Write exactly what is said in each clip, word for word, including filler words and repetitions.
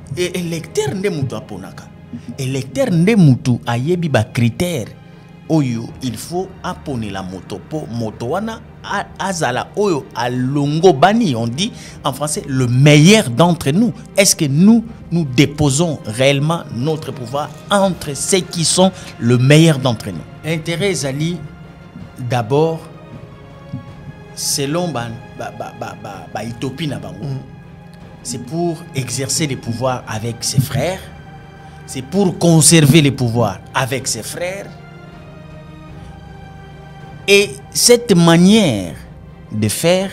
et électeur nde mutu aponaka électeur nde mutu ayebi ba critère oyo il faut apone la moto po moto wana azala oyo alongo bani, on dit en français le meilleur d'entre nous. Est-ce que nous nous déposons réellement notre pouvoir entre ceux qui sont le meilleur d'entre nous? Intérêt zali d'abord selon ba ba ba ba, ba, ba utopie na bango. Mm. C'est pour exercer les pouvoirs avec ses frères, c'est pour conserver les pouvoirs avec ses frères. Et cette manière de faire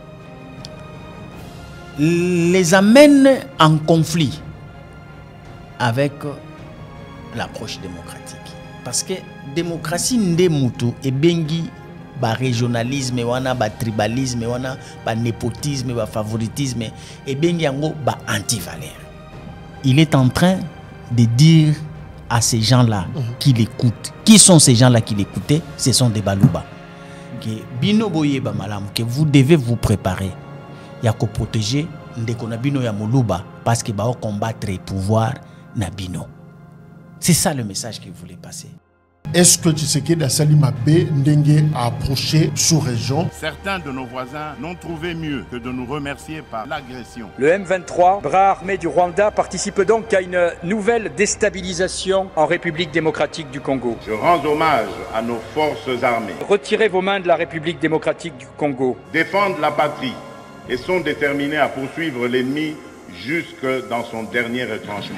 les amène en conflit avec l'approche démocratique. Parce que démocratie nde mutu et bengi ba régionalisme wana ba tribalisme wana ba népotisme ba favoritisme et bengi yango ba anti-valeur. Il est en train de dire à ces gens-là mmh. qui l'écoutent. Qui sont ces gens-là qui l'écoutaient? Ce sont des balouba. Que bino boye ba malam, que vous devez vous préparer. Ya ko protéger ndeko na bino ya moluba parce que ba combattre le pouvoir na bino. C'est ça le message qu'il voulait passer. Est-ce que Tshisekedi Salima B Ndenge a approché sous-région? Certains de nos voisins n'ont trouvé mieux que de nous remercier par l'agression. Le M vingt-trois, bras armé du Rwanda, participe donc à une nouvelle déstabilisation en République démocratique du Congo. Je rends hommage à nos forces armées. Retirez vos mains de la République démocratique du Congo. Défendent la patrie et sont déterminés à poursuivre l'ennemi jusque dans son dernier retranchement.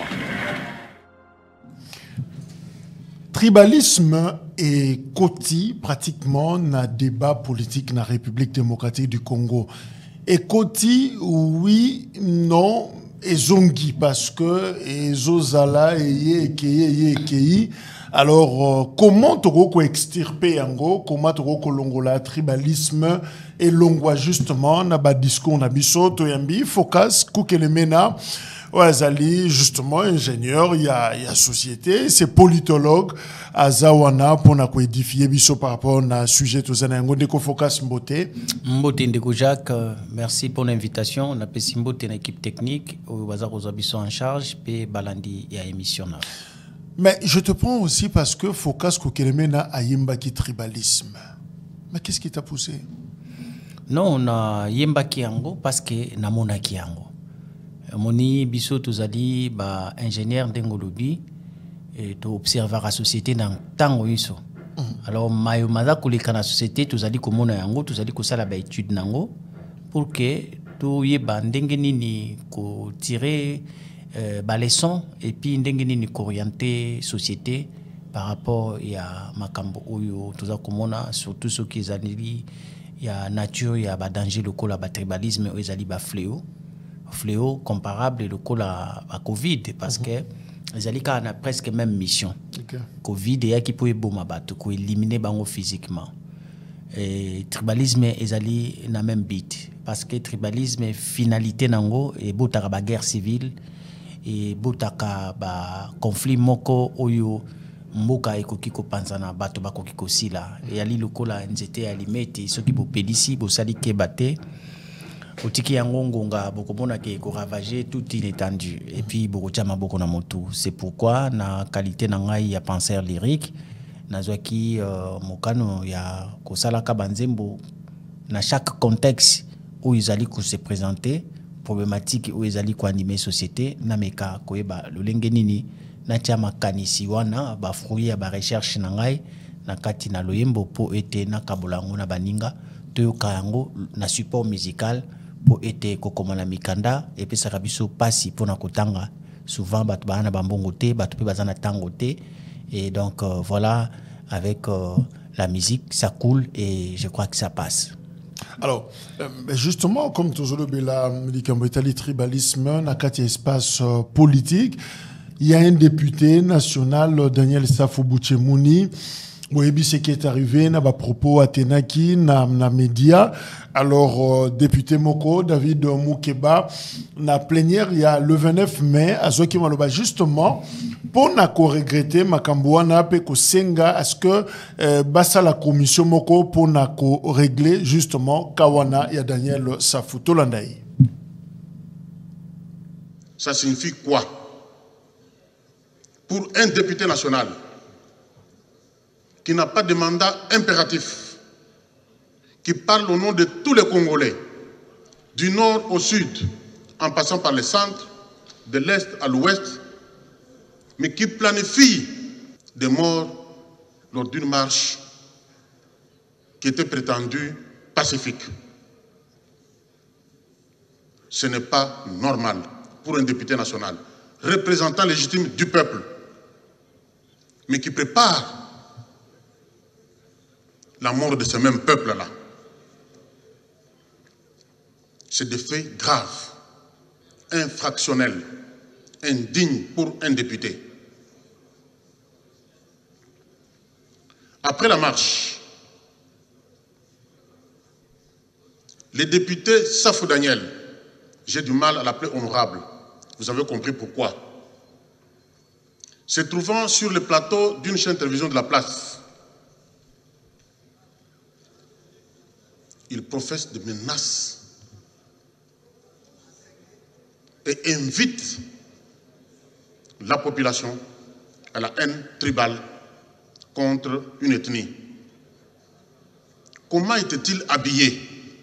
Tribalisme et Koti pratiquement na débat politique na République démocratique du Congo. Et Koti, oui, non, et Zongi, parce que et Zozala et Yekeye Yekeye. Alors, euh, comment tu extirper yango, comment tu longola tribalisme et longwa justement na ba discours na biso to yambi focus kukelemena. Azali justement ingénieur, il y a, il y a société, c'est politologue à Zawana pour na édifier biso par rapport à sujet tout ça n'engo deko focus mbote. Mbote ndeko Jacques, merci pour l'invitation. On a pesi mbote na équipe technique au bazar aux biso en charge pe balandi ya émission na. Mais je te prends aussi parce que focus ko kelemena ayimba ki tribalisme. Mais qu'est-ce qui t'a poussé? Non, na yemba ki yango parce que na mona ki yango. Moni biso tozali ba ingénieur ndengolobi et to observer la société dans tango iso. Alors mayo maza koleka na société tozali komona yango tozali kosala ba étude nango pour que to yeba ndenge nini ko tirer euh, ba leçon et puis ndenge nini ko orienter société par rapport ya makambo oyo toza komona surtout ce qui ezali ya nature ya ba danger lokola ba tribalisme o ezali ba fléau. Fléau comparable le coup à, à Covid parce mm-hmm. que les alika ont presque même mission. Okay. Covid et qui peut éliminer éliminer bango physiquement. Et tribalisme est allé na même but parce que tribalisme finalité nango et botaka ba guerre civile et botaka ba conflit moko oyo mboka ekoki ko panzana bato bakoki ko sila et ali lokola nzete alimete soki bo pelisi bo sali ke baté otiki yango ngonga bokomona ke ko ravager toute une étendue et puis boko chama boko na motu. C'est pourquoi na qualité na ngai ya penseur lyrique nazwaki uh, mokano ya kosalaka banzembo na chaque contexte où ils allaient se présenter problématique où ils allaient ko animer société na meka koyeba lolenge nini na tia makanisi wana ba fruit ya ba recherche na ngai na kati na loyembo po ete na kabolango na baninga to yango na support musical pour être kokomana mikanda et puis ça rabiso passi pour na kotanga souvent bat bana bambongo te bat pe bazana tango te et donc euh, voilà avec euh, la musique ça coule et je crois que ça passe. Alors euh, justement comme toujours le bela le tribalisme na kati espace euh, politique il y a un député national Daniel Safo Bouchemouni. Oui, ce qui est arrivé, na ba propos à Tenaki, na na média. Alors, euh, député Moko, David Moukeba, na plénière, il y a le vingt-neuf mai, à Zoki Maloba, justement, pour na ko regretter, Makamboua na pe ko senga, à ce que, euh, bassa la commission Moko, pour na ko régler, justement, Kawana, il y a Daniel Safou Tolandaï. Ça signifie quoi? Pour un député national qui n'a pas de mandat impératif, qui parle au nom de tous les Congolais, du nord au sud, en passant par le centre, de l'est à l'ouest, mais qui planifie des morts lors d'une marche qui était prétendue pacifique. Ce n'est pas normal pour un député national, représentant légitime du peuple, mais qui prépare la mort de ce même peuple-là. C'est des faits graves, infractionnels, indignes pour un député. Après la marche, les députés Safou Daniel, j'ai du mal à l'appeler honorable, vous avez compris pourquoi, se trouvant sur le plateau d'une chaîne de télévision de la place, il professe des menaces et invite la population à la haine tribale contre une ethnie. Comment était-il habillé?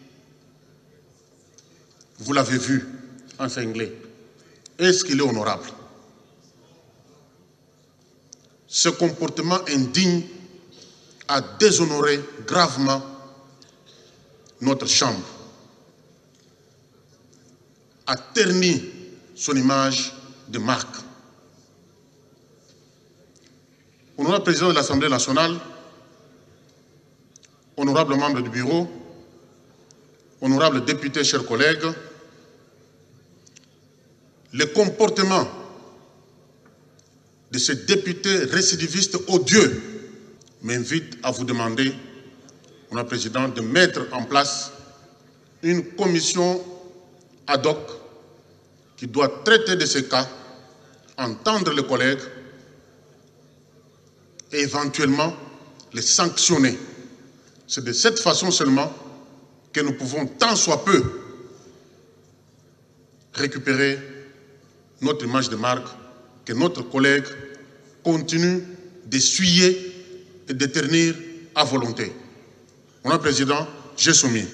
Vous l'avez vu en cinglé. Est-ce qu'il est honorable? Ce comportement indigne a déshonoré gravement notre chambre, a terni son image de marque. Honorable président de l'Assemblée nationale, honorable membre du bureau, honorable député, chers collègues, le comportement de ce député récidiviste odieux m'invite à vous demander, honorable président, de mettre en place une commission ad hoc qui doit traiter de ces cas, entendre les collègues et éventuellement les sanctionner. C'est de cette façon seulement que nous pouvons tant soit peu récupérer notre image de marque, que notre collègue continue d'essuyer et de ternir à volonté. Mon président, j'ai soumis.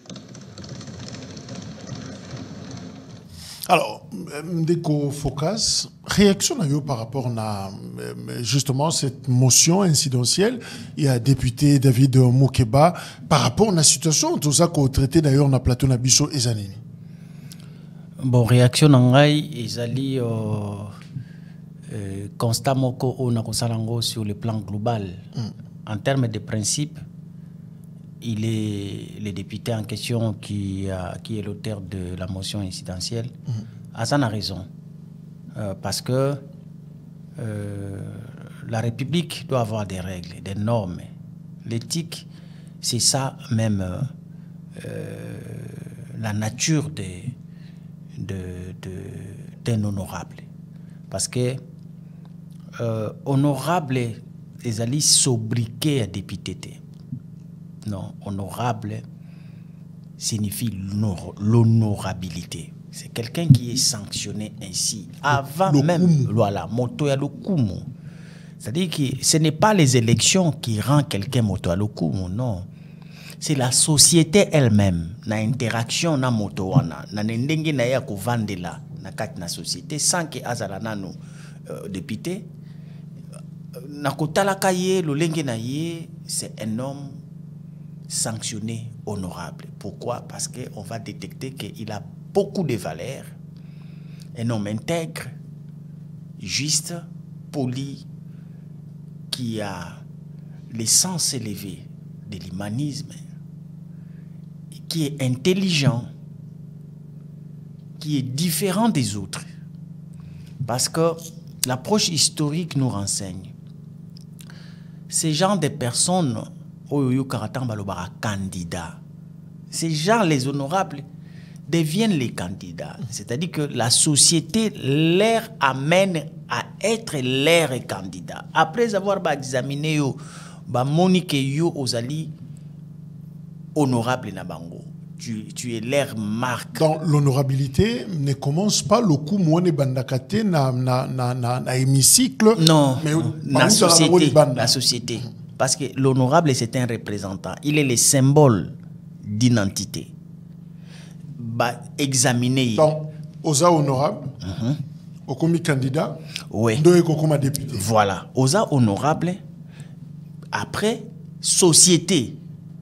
Alors, Ndeko Focas, réaction par rapport à justement cette motion incidentielle. Il y a député David Moukeba par rapport à la situation, tout ça qu'on traité d'ailleurs dans plateau Nabiso et Zanini. Bon, réaction nangai ezali euh, euh, constat moko on a sur le plan global. Mm. En termes de principe, il est le député en question qui, a, qui est l'auteur de la motion incidentielle. Mm. Hassan a raison. Euh, parce que euh, la République doit avoir des règles, des normes. L'éthique, c'est ça même euh, la nature des de, de, d'un honorable. Parce que euh, honorable, les alliés sobriqués à député. Non, honorable signifie l'honorabilité. C'est quelqu'un qui est sanctionné ainsi. Avant le même, kumu. Voilà, moto ya lokumu. C'est-à-dire que ce n'est pas les élections qui rendent quelqu'un moto ya lokumu, non. C'est la société elle-même, na interaction na moto wana, na ndenge na ya ko vandela na kati na société sans que azala nano euh, député na kotalaka ye lolenge na ye, c'est un homme sanctionné, honorable. Pourquoi? Parce que on va détecter qu'il a beaucoup de valeurs, un homme intègre, juste, poli, qui a l'essence élevée de l'humanisme, qui est intelligent, qui est différent des autres. Parce que l'approche historique nous renseigne. Ces gens de personnes, candidats, ces gens, les honorables, deviennent les candidats. C'est-à-dire que la société leur amène à être leurs candidats. Après avoir examiné yo, ba monique yo ozali honorable na bango. tu, tu es leur marque. Dans l'honorabilité ne commence pas le coup moine bandakate na na na na, na hémicycle. Non, mais la société, la société. Parce que l'honorable c'est un représentant. Il est le symbole d'identité. Bah, examiner. Donc, osa honorable, mm-hmm. au commis candidat, oui. deux comme député. Voilà, osa honorable. Après, société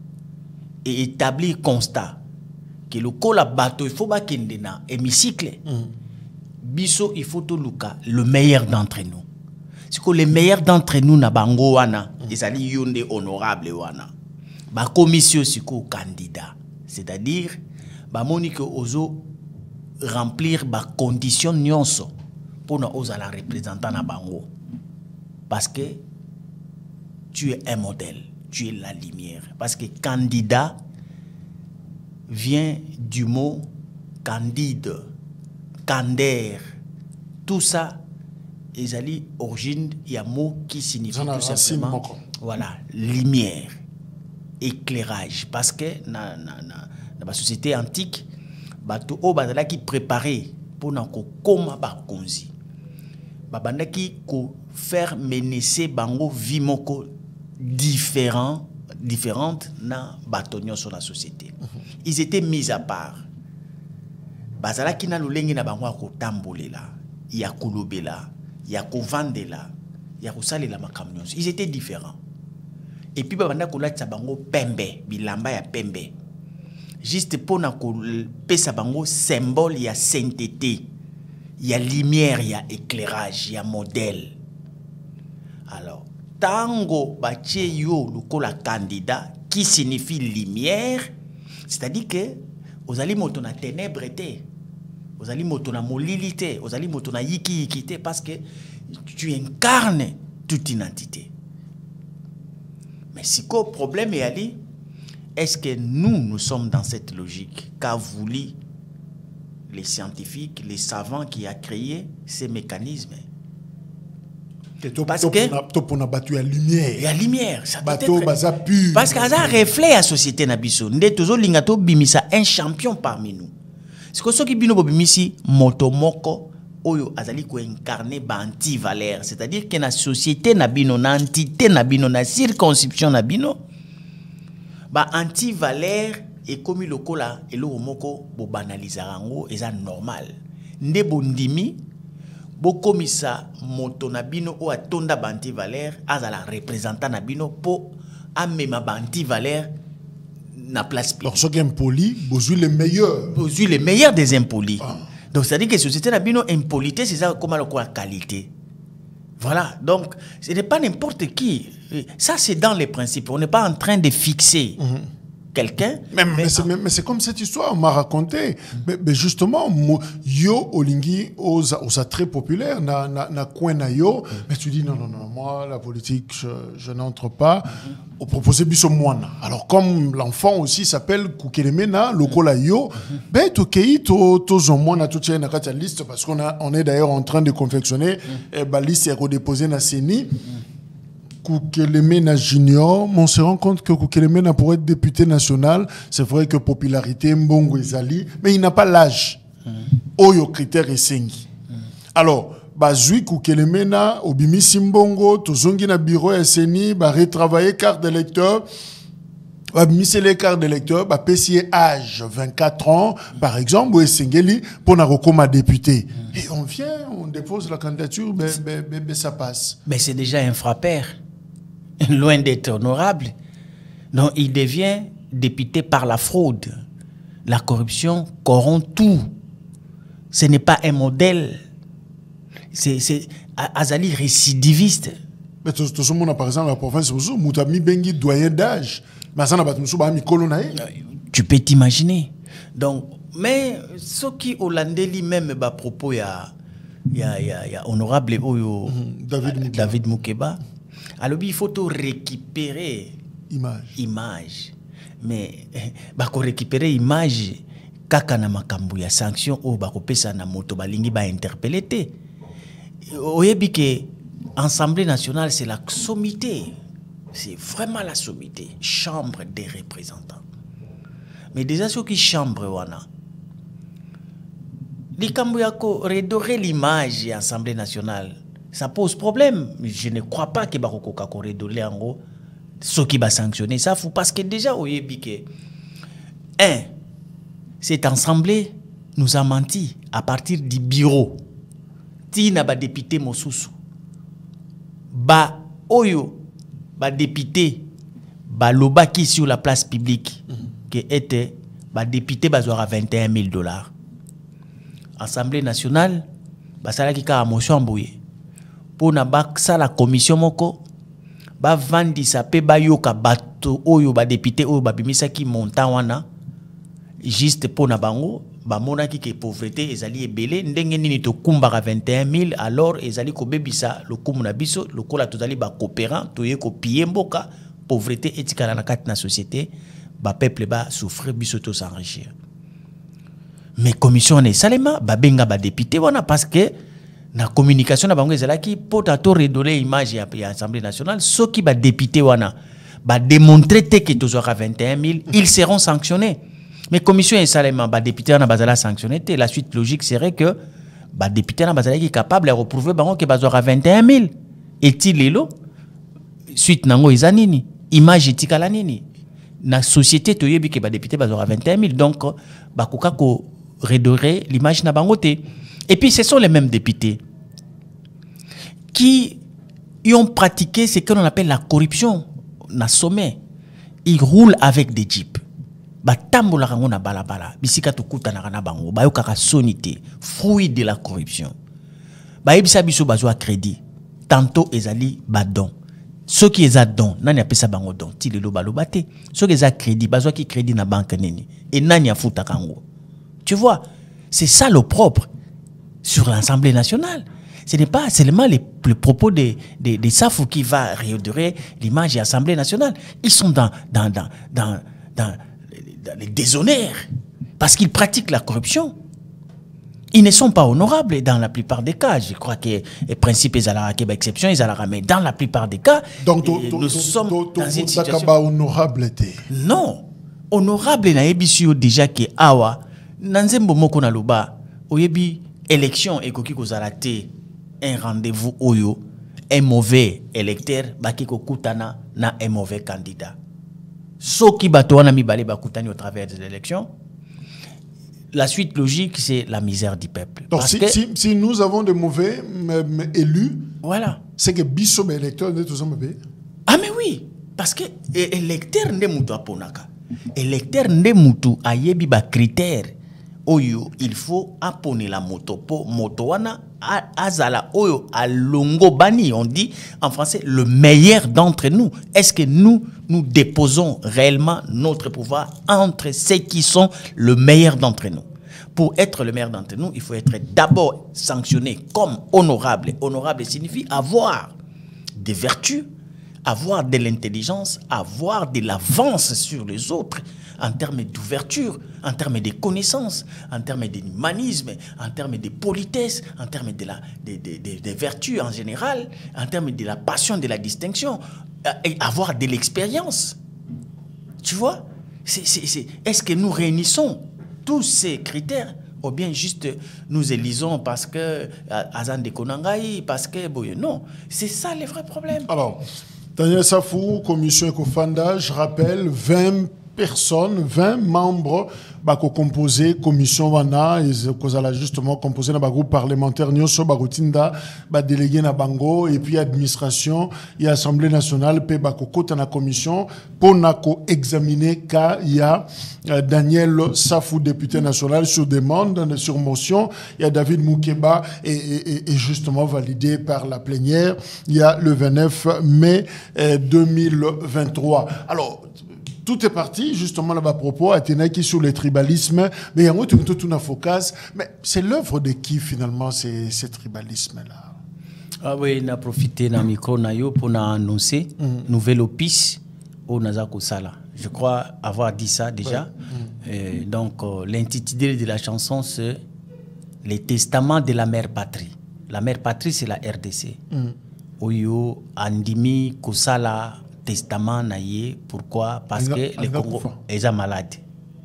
et établir constat que le cola bateau il faut pas qu'il y ait un hémicycle. Biso il faut tout le meilleur d'entre nous. C'est que les meilleurs d'entre nous na bango wana, ils allaient yonde honorable wana. Ba commission siko candidat, c'est-à-dire ba monique ozo remplir ba condition nyonso pour na oza la représentant na bango. Parce que tu es un modèle, tu es la lumière. Parce que candidat vient du mot candide, candère. Tout ça, ils allaient origine, il y a un mot qui signifie tout simplement voilà, lumière, éclairage. Parce que dans la société antique, bato o bazala qui préparait pour na ko koma ba konzi. Babanda qui ko faire menacer bango vie moko différent différentes na batonyo sur la société. Mm-hmm. Ils étaient mis à part. Bazala qui na lulengi na bango ko tambolela, ya kulobela, ya ko vandela, ya ko salela makamnyo. Ils étaient différents. Et puis babanda ko latsa bango pembe, bilamba ya pembe. Juste pour na ko pesa bango symbole ya sainteté, ya lumière, ya éclairage, ya modèle. Alors tango batie yo lokola candidat qui signifie lumière, c'est-à-dire que aux ali moto na ténèbres té, aux ali moto na molilité, aux ali moto na yiki yikité parce que tu incarnes toute une entité. Mais si quoi problème est ali, est-ce que nous nous sommes dans cette logique qu'a voulu les scientifiques, les savants qui a créé ces mécanismes? Parce que on a battu la lumière. La lumière, ça doit bateau, être... pu. Parce que ça reflète la société nabiso. Nde tozo lingato bimisa un champion parmi nous. C'est que ce qui bino bimisi motomoko oyo azali ko incarner ba anti-valeur, c'est-à-dire que na société nabino na entité nabino na circonscription nabino ba anti-valeur et comme le kola et le moko bo banalisarango eza normal. Nde bondimi Boko misa moto nabino o atonda banti valeur azala représentant nabino po amema banti valeur na place publique. Alors ceux qui impoli, bozu les meilleurs. Bozu les meilleurs des impolis. Ah. Donc ça dit que société nabino impolité c'est ça comment la qualité. Voilà. Donc ce n'est pas n'importe qui. Ça c'est dans les principes. On n'est pas en train de fixer. Mm-hmm. Quelqu'un. Mais, mais, mais c'est ah. comme cette histoire, on m'a raconté. Mm-hmm. mais, mais justement, yo olingi osa, osa très populaire, na na na coin na yo. Mm-hmm. Mais tu dis non non non, moi la politique je, je n'entre pas. Mm-hmm. Au proposé biso moana. Alors comme l'enfant aussi s'appelle Kukelemena, lokola yo, mm-hmm. ben to kei to to zomona to tient na kata liste parce qu'on a on est d'ailleurs en train de confectionner mm-hmm. eh, ba liste et redéposer na CENI. Mm-hmm. Kukelemena Junior, on se rend compte que Kukelemena pour être député national, c'est vrai que popularité mbongo ezali, mais il n'a pas l'âge. Mm. Oyo critère esengi. Mm. Alors, bazui Kukelemena obimi simbongo, tozongi na bureau ya CENI, ba retravailler carte d'électeur, ba misser les cartes d'électeur, ba pesier âge vingt-quatre ans par exemple, ou esengeli pour na rekoma député. Mm. Et on vient, on dépose la candidature, ben, ben, ben, ben ça passe. Mais c'est déjà un frappeur. Loin d'être honorable. Donc, il devient député par la fraude. La corruption corrompt tout. Ce n'est pas un modèle. C'est Azali récidiviste. Mais tout ce monde, par exemple, la province, Moutami Bengi, doyen d'âge. Tu peux t'imaginer. Donc, mais ce qui Hollandais lui-même, à propos, il y a, il y a, il y a honorable Oyo, mm-hmm. David Moukeba. David Moukeba. Alors, il faut tout récupérer image. image. Mais, bah, qu'on récupérer image, kaka na makambu ya sanction, ou bah, qu'on pesa na moto, bah, lingi ba interpellé. Oyebi que Assemblée nationale, c'est la sommité. C'est vraiment la sommité. Chambre des représentants. mais déjà ceux qui chambre wana likambo yako redorer l'image de l'Assemblée nationale, ça pose problème. Je ne crois pas que bakoko ka redorer ango ceux qui va sanctionner ça fou parce que déjà au yebike un cette assemblée nous a menti à partir du bureau tina ba député mosusu ba oyo ba député ba lobaki sur la place publique mm-hmm. que était ba député bazora vingt et un mille dollars. Assemblée nationale basala ki ka motion mbouye pour na ba la commission moko ba vandi sa pe ba yoka bato oyo ba député oyo ba bimisa ki montant wana juste pour na bango ba mona ki ke pauvreté ezali ebele ndenge nini to kumbaka vingt et un mille alors ezali ko bebisa le kumu na biso le kola tozali ba coopérant to ye ko piller mboka pauvreté etikala na kati na société ba peuple ba souffrir biso to s'enrichir. Mais commission ne salema ba benga ba député wana parce que na communication na bango ezalaki pota to redorer image ya, ya Assemblée nationale ceux qui ba député wana ba démontrer que tozora vingt et un mille ils seront sanctionnés. Mais commission et salema ba député na bazala sanctionné la suite logique serait que ba député na bazala qui capable de reprouver bango que bazora vingt et un mille est-il lelo suite nango izanini image etikala nini na société to yebi que ba député bazora vingt et un mille donc ba koka ko redorer l'image na bangote. Et puis ce sont les mêmes députés qui y ont pratiqué ce que l'on appelle la corruption na sommet. Ils roulent avec des jeeps. Ba tambola rango na balabala bisika to kuta na kana bango ba yokaka sonité fruit de la corruption. Ba yebisa biso bazwa crédit tantôt ezali badon. Ceux qui ont don, nani apesa bango don, ti lelo baloba te. Ceux qui ont crédit, bazwa ki crédit na banque nini. Et nani afuta kango. Tu vois, c'est ça le propre sur l'Assemblée nationale. Ce n'est pas seulement les, les propos des de, de Safou qui va redorer l'image de l'Assemblée nationale. Ils sont dans, dans, dans, dans, dans, dans les déshonneurs parce qu'ils pratiquent la corruption. Ils ne sont pas honorables dans la plupart des cas. Je crois que les principes, ils ont une exception, ils ont mais dans la plupart des cas, donc, nous to, sommes to, to, dans une situation... honorable. Non. Honorable, na ebisio déjà que awa, nanzembo moko na loba, oyebi élection ekoki kozala te un rendez-vous oyo, un mauvais électeur baki kokutana na un mauvais candidat. Soki bato wana mibale bakutani au travers des élections. La suite logique, c'est la misère du peuple. Donc, si, que, si, si nous avons de mauvais élus, voilà. C'est que biso électeurs ne tous mauvais. Ah mais oui, parce que électeur ne mutu aponaka. Électeur ne mutu ayebi ba critère oyo il faut apponer la moto po moto wana azala oyo alongo bani, on dit en français le meilleur d'entre nous. Est-ce que nous nous déposons réellement notre pouvoir entre ceux qui sont le meilleur d'entre nous? Pour être le meilleur d'entre nous, il faut être d'abord sanctionné comme honorable. Honorable signifie avoir des vertus, avoir de l'intelligence, avoir de l'avance sur les autres en termes d'ouverture, en termes de connaissances, en termes d'humanisme, en termes de politesse, en termes de, la, de, de, de, de vertus en général, en termes de la passion, de la distinction, et avoir de l'expérience. Tu vois? Est-ce que nous réunissons tous ces critères ou bien juste nous élisons parce que Azan de Konangaï, parce que non, c'est ça le vrai problème. Alors, Daniel Safou, commission Ecofanda, je rappelle vingt personnes, vingt membres bako composé commission wana ils justement composé na ba groupe parlementaire nyonso ba rotinda ba délégué na bango et puis administration et assemblée nationale pe bako kota na commission pour na ko examiner ka il y a Daniel Safou député national sur demande sur motion, il y a David Moukeba et, et, et justement validé par la plénière il y a le vingt-neuf mai deux mille vingt-trois. Alors tout est parti justement là-bas à propos à Ténaki sur le tribalisme, mais il y a tout tout un focus. Mais c'est l'œuvre de qui finalement c'est ce tribalisme-là? Ah oui, on a profité d'un micro nayo pour annoncer mm. nouvelle opus au Nazako Sala. Je crois avoir dit ça déjà. Ouais. Mm. Et donc euh, l'intitulé de la chanson c'est Les Testaments de la Mère Patrie. La Mère Patrie c'est la R D C. Mm. Oyo Andimi Kosala testament naïe. Pourquoi? Parce que les Congo est malade.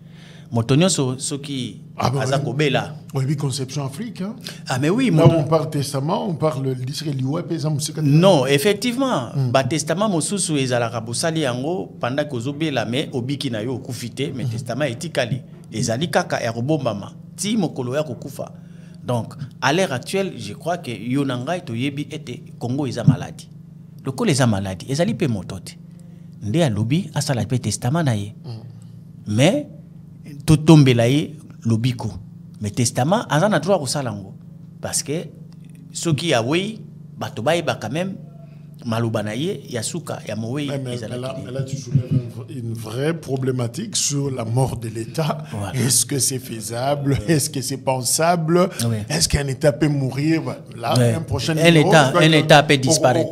motonio so so qui ah bah azako oui. bela Oui, conception Afrique. Hein. ah mais oui là mon... on parle testament, on parle l'Israël non effectivement mm. ba testament mosusu ezalaka bosali yango pendant que ozobela mais obiki na yo okufite mais mm. testament etikali ezali kaka ya kobombama ti mokolo ya kokufa. Donc à l'heure actuelle je crois que yonanga to yebi ete Congo eza maladie le ko les a maladie ezali pe motote nde alobi asala pe testament na ye mm. mais to tombela ye lobiko mais testament azana droit kosala ngo parce que ceux qui a oui bato ba quand même maloba na ye yasuka ya mowe ezala. Mais là tu soulèves une vraie problématique sur la mort de l'État. Voilà. Est-ce que c'est faisable? Oui. Est-ce que c'est pensable? Oui. Est-ce qu'un État peut mourir? Là, oui. un prochain un numéro, État, un État peut disparaître.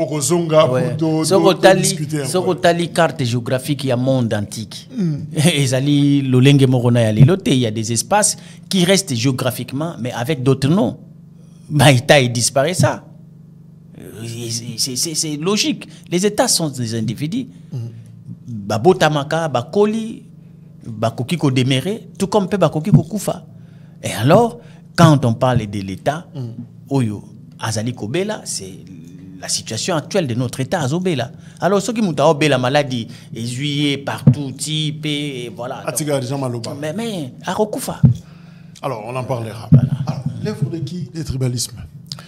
Ce que carte géographique il y a monde antique. Ezali lolenge morona ya lilote, il y a des espaces qui restent géographiquement mais avec d'autres noms. Bah État il disparaît ça. C'est logique. Les États sont des individus. Babotamaka, bakoli, bakoki ko déméré, tout comme pe bakoki ko kufa. Et alors, quand on parle de l'État, oyo azali kobela, c'est la situation actuelle de notre État azobela. Alors ceux qui mouta obela maladie, juillet partout, type et voilà. Mais mais arokufa. Alors on en parlera. Voilà. Alors l'œuvre de qui? Le tribalisme.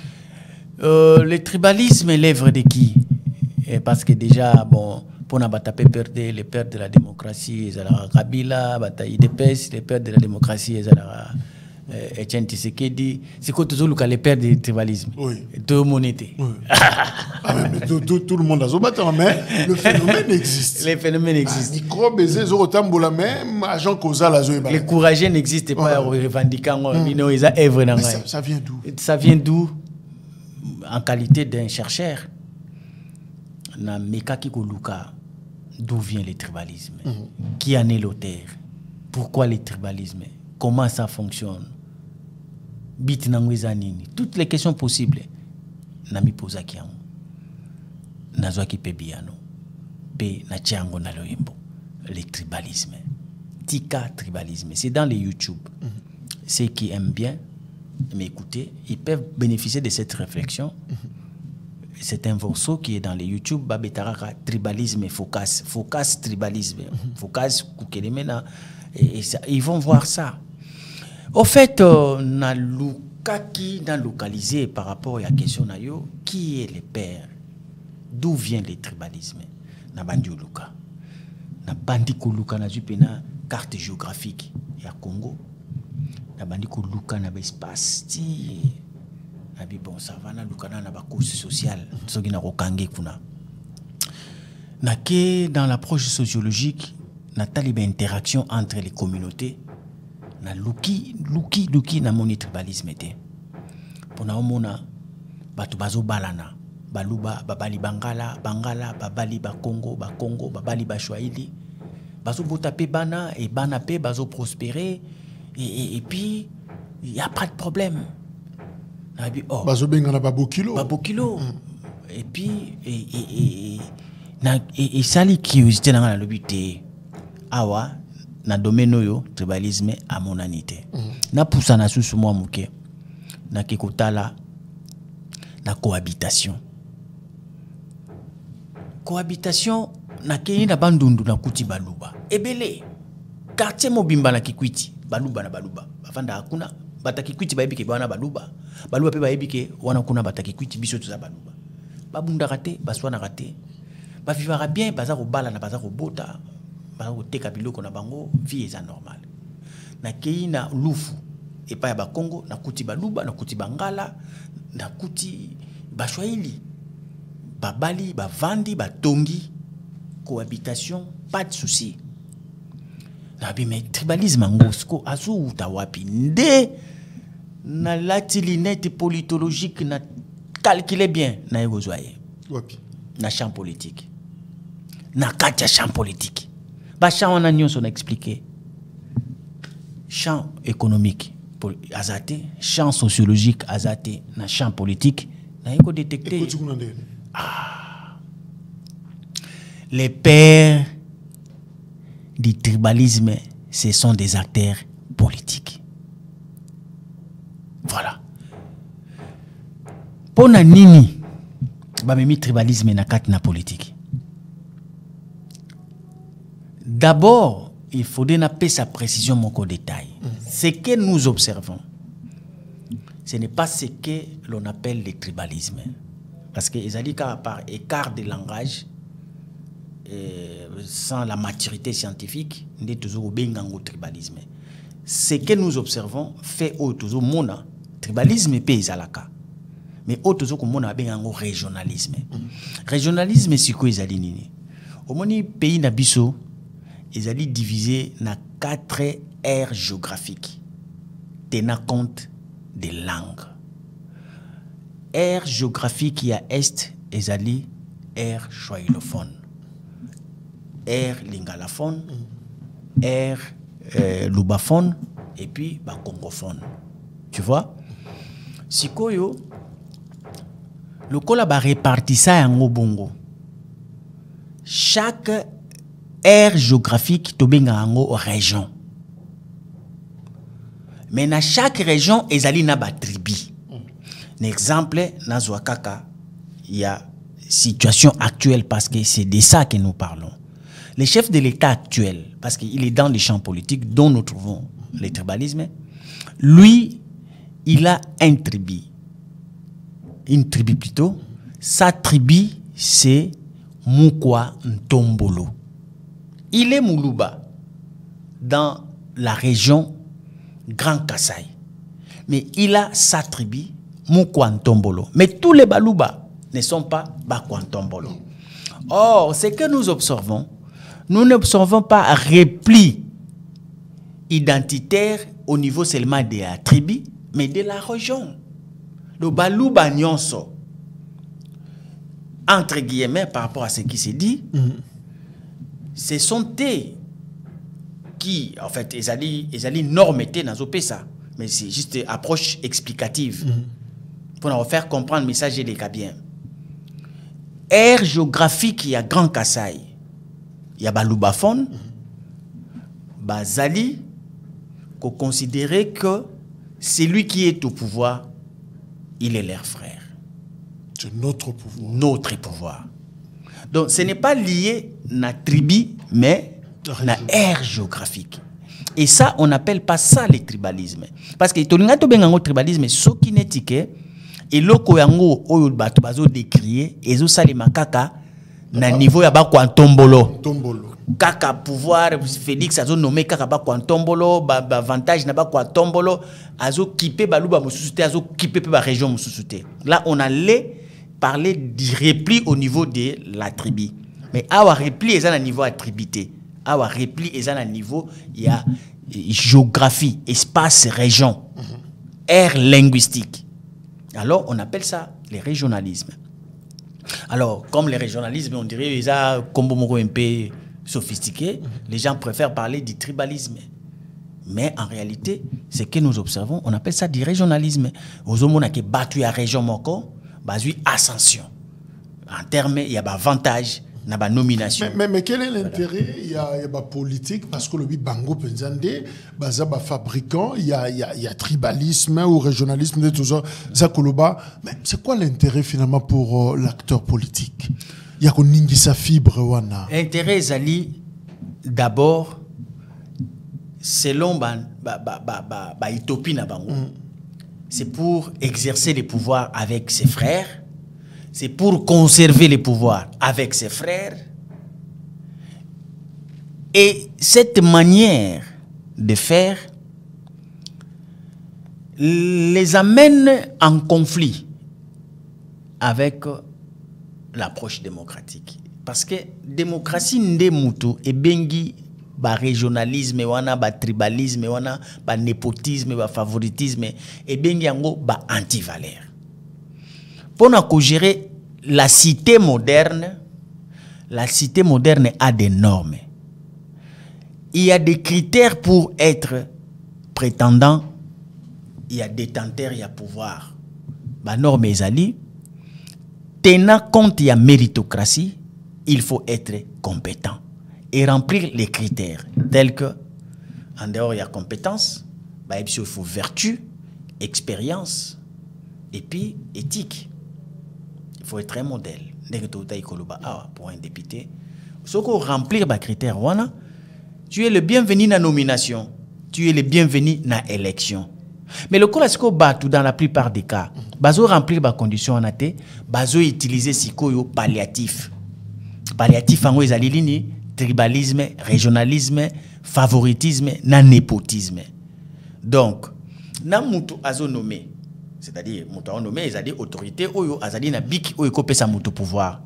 Euh, le tribalisme est l'œuvre de qui? Et parce que déjà, bon, pour n'a pas taper perdre les pères de la démocratie, ils ont Kabila, bataille des pèses, les pères de la démocratie, ils ont Etienne Tshisekedi. C'est quoi toujours les pères du tribalisme? Oui. Deux monétés. Oui. Ah, mais tout, tout, tout le monde a zobaté, mais le phénomène existe. Les phénomènes existent. Microbe, les autres, même agent causal à Zoé. Les courageux n'existent pas, revendiquant, ils ont œuvre dans ça. Ça vient d'où? Ça vient d'où? En qualité d'un chercheur, na mekaki koluka d'où vient le tribalisme, mm-hmm. Qui en est l'auteur, pourquoi le tribalisme, comment ça fonctionne, bit nangwezanini, toutes les questions possibles. Nami posa kiango, nazwa ki pebiano, pe na tiango na loyembo, le tribalisme, tika tribalisme, c'est dans les YouTube. Mm-hmm. Ceux qui aiment bien m'écouter, ils peuvent bénéficier de cette réflexion. Mm-hmm. C'est un morceau qui est dans les YouTube, Babetaraka, tribalisme et focus, focus tribalisme, mm-hmm. Focus kukelemena, et, et ça, ils vont voir ça. Au fait, euh, na luka qui n'a localisé par rapport à la question na yo, qui est le père? D'où vient le tribalisme? Na bandi luka, na bandi luka na jupena carte géographique ya Congo. Na bandi ko luka na ba espace ti na bi bon ça va na luka na ba cause sociale soki na kokange kuna na ke dans l'approche sociologique na taliba interaction entre les communautés na luki luki luki na moni tribalisme te pona omona batu bazo balana baluba babali bangala bangala babali ba Congo ba Congo babali ba Swahili bazo bota pe bana et bana pe bazo prospérer. Et, et, et puis, il n'y a pas de problème. Oh, Babokilo. Babokilo. Mm. Et puis, et, et, et, et, et sali curiosité dans le but awa na domaine yo tribalisme à mon anité. Na poussa na sous moi mouké. Na kekotala na cohabitation. Cohabitation na kei na bandundu na kuti baluba. Ebele. Quartier mobimba na kikwiti. Baluba na baluba bafanda hakuna batakikwiti baibike bana baluba baluba pe baibike wana kuna batakikwiti biso tuza baluba babunda raté baswana raté ba vivra bien baza ko bala na baza ko bota baza ko teka biloko na bango vie est normale na keina lufu et pa ya ba Congo na kuti baluba na kuti bangala na kuti bashwaili babali bavandi batongi cohabitation pas de souci. Mais tribalisme ngosko azu utawapi nde na lati linette politologique na calculer bien na egozoye wapi na champ politique na katia champ politique ba champ on a nyonso na expliquer champ économique azate champ sociologique azate na champ politique na eko détecter ah les pères du tribalisme, ce sont des acteurs politiques. Voilà. Pour nini, ba memi tribalisme na kati na politique. D'abord, il faudrait naper sa précision mon détail. Mm. Ce que nous observons, ce n'est pas ce que l'on appelle le tribalisme. Parce que les par écart de langage, et sans la maturité scientifique, nous sommes toujours au tribalisme. Ce que nous observons fait au toujours mona tribalisme pays alaka. Mais au toujours comme mona bengango régionalisme. Régionalisme c'est quoi ils allaient nini? Au moni pays na biso, ils allaient diviser na quatre aires géographiques, tenant compte des langues. Aire géographique il y a est, ils allaient aire swahiliphone, aire lingalaphone, aire euh, lubaphone et puis bah, congophone. Tu vois? Si koyo le kola ba répartit ça en bongo. Chaque aire géographique tobenga en région. Mais dans chaque région, ils allaient na ba tribu. Un exemple, dans Zouakaka, il y a situation actuelle parce que c'est de ça que nous parlons. Le chef de l'État actuel, parce qu'il est dans les champs politiques dont nous trouvons le tribalisme, lui, il a un tribu. Une tribu plutôt. Sa tribu, c'est Mukwa Ntombolo. Il est Moulouba dans la région Grand Kasaï. Mais il a sa tribu, Mukwa Ntombolo. Mais tous les Balouba ne sont pas Bakwa Ntombolo. Or, ce que nous observons, nous n'observons pas un repli identitaire au niveau seulement de la tribu, mais de la région. Le Balouba Nyonso, entre guillemets, par rapport à ce qui s'est dit, mm -hmm. ce sont eux qui, en fait, ils allaient, ils allaient normeter dans le ça, mais c'est juste une approche explicative mm -hmm. pour nous faire comprendre le message des cas bien. Aire géographique, il y a Grand Kasaï, il y a Baloubaphone, mm -hmm. Bazali, qu'on considérait que celui qui est au pouvoir, il est leur frère. C'est notre pouvoir. Notre pouvoir. Donc, ce n'est pas lié à la tribu, mais à la aire géographique. Et ça, on n'appelle pas ça le tribalisme. Parce que le tribalisme, ce qui n'est pas, et loko yango oyo bato bazo décrier, et ça les makaka, na niveau ya ba kwantombolo. Tombolo. Kaka pouvoir, Félix azo nommé kaka ba kwantombolo, ba avantage na ba kwantombolo, azo kipe baluba mususute, azo kipe ba région mususute. Là, on allait parler du repli au niveau de la tribu. Mais awa repli est à niveau attributé. Awa repli est à niveau il y a géographie, espace, région, mm-hmm. aire linguistique. Alors on appelle ça le régionalisme. Alors comme le régionalisme, on dirait ils ont combo moko un peu sophistiqué, mm-hmm. les gens préfèrent parler du tribalisme. Mais en réalité, ce que nous observons, on appelle ça du régionalisme. Aux hommes qui battu à région moko, basé ascension. En termes, il y a des avantages, il y a des nominations. Mais, mais, mais quel est l'intérêt? Il y a la politique, parce que le bango penzande, il y a fabricant, il y a, y, a, y a tribalisme ou régionalisme, de tout ça, Zakoloba. Mais c'est quoi l'intérêt finalement pour euh, l'acteur politique? Il y a qu'on sa fibre. L'intérêt, Zali, d'abord, selon ba, ba, ba, ba, ba, ba utopie na bango. Mm. C'est pour exercer les pouvoirs avec ses frères, c'est pour conserver les pouvoirs avec ses frères. Et cette manière de faire les amène en conflit avec l'approche démocratique. Parce que démocratie n'est moutou et bengi ba régionalisme wana ba tribalisme wana ba népotisme ba favoritisme et bien yango ba anti-valeur. Pour nous gérer la cité moderne, la cité moderne a des normes. Il y a des critères pour être prétendant, il y a détenteur, il y a pouvoir. Ba norme ezali tenant compte il y a méritocratie, il faut être compétent et remplir les critères tels que en dehors il y a compétence, bah, il faut vertu, expérience et puis éthique. Il faut être un modèle. Pour un député, si on remplit les critères, tu es le bienvenu dans la nomination, tu es le bienvenu dans l'élection. Mais le cas est dans la plupart des cas, bazo remplir les conditions en athée, bazo utiliser sikoyo palliatif. Palliatif en les tribalisme, régionalisme, favoritisme, na népotisme. Donc, na mutu azo nommé, c'est-à-dire mutu azo nommé, c'est-à-dire autorité oyo azali na biki oyo kopé sa mutu pouvoir.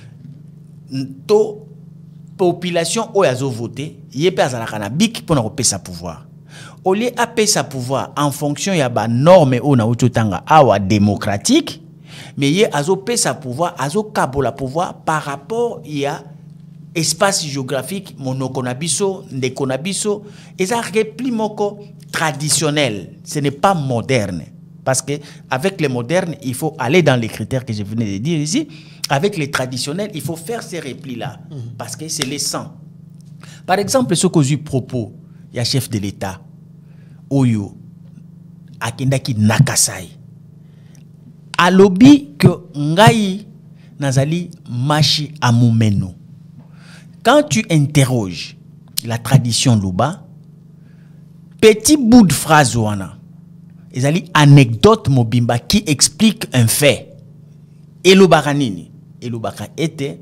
To population oyo azo voté, yé azalaka na biki pour na kopé sa pouvoir. Au lieu à payer sa pouvoir en fonction ya ba norme ou na utotanga awa démocratique, mais yé azo payer sa pouvoir, azo kabola pouvoir par rapport ya espace géographique monokonabiso, ndekonabiso, et ça repli moko traditionnel, ce n'est pas moderne. Parce que avec les modernes, il faut aller dans les critères que je venais de dire ici. Avec les traditionnels, il faut faire ces replis-là. Mmh. Parce que c'est les sangs. Par exemple, ce que j'ai propos, il y a chef de l'État. Oyo akendaki nakasai alobi que ngai nazali machi amumeno. Quand tu interroges la tradition Luba, petit bout de phrase wana ezali anecdote mobimba qui explique un fait. Elobaka nini? Elobaka ete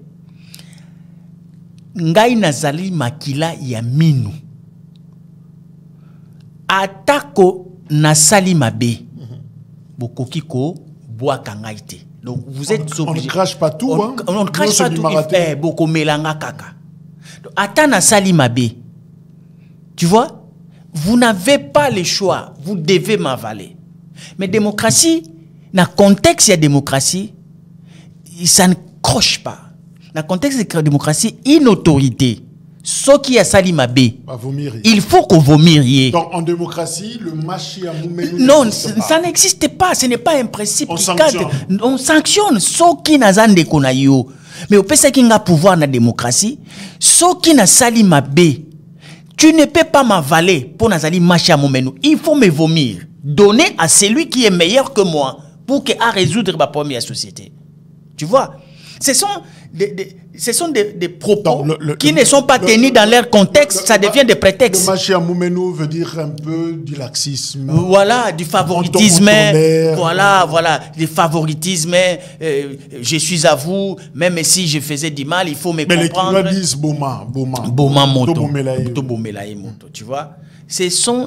ngai nazali makila ya minu. Atako na sali mabe, bokoki ko boa kangaite. Donc vous êtes on, obligés. On ne crache pas tout, on, hein. On ne crache pas tout. Eh, boko melanga kaka. Ata na sali mabe. Tu vois, vous n'avez pas le choix. Vous devez m'avaler. Mais démocratie, dans le contexte de la démocratie, ça ne croche pas. Dans le contexte de la démocratie, une autorité. Ce qui a sali mabé, il faut qu'on vomir. Donc en démocratie, le machi à moumenu. Non, ça n'existe pas. Ce n'est pas un principe. On sanctionne. On sanctionne ce qui n'a pas de yo. Mais au P S A qui a pouvoir dans la démocratie, ce qui n'a sali mabé, tu ne peux pas m'avaler pour nazali machi à moumenu. Il faut me vomir. Donner à celui qui est meilleur que moi pour qu'il a résoudre ma première société. Tu vois? Ce sont des, des, ce sont des, des propos donc, le, le, qui le, ne sont pas le, tenus le, dans leur contexte, le, ça devient le, des prétextes. Le machi à moumenu veut dire un peu du laxisme. Voilà, du favoritisme. Voilà, voilà, du favoritisme. Euh, je suis à vous, même si je faisais du mal, il faut me mais comprendre. Mais les disent Boma, Boma. Boma moto. moto. Tu vois, ce sont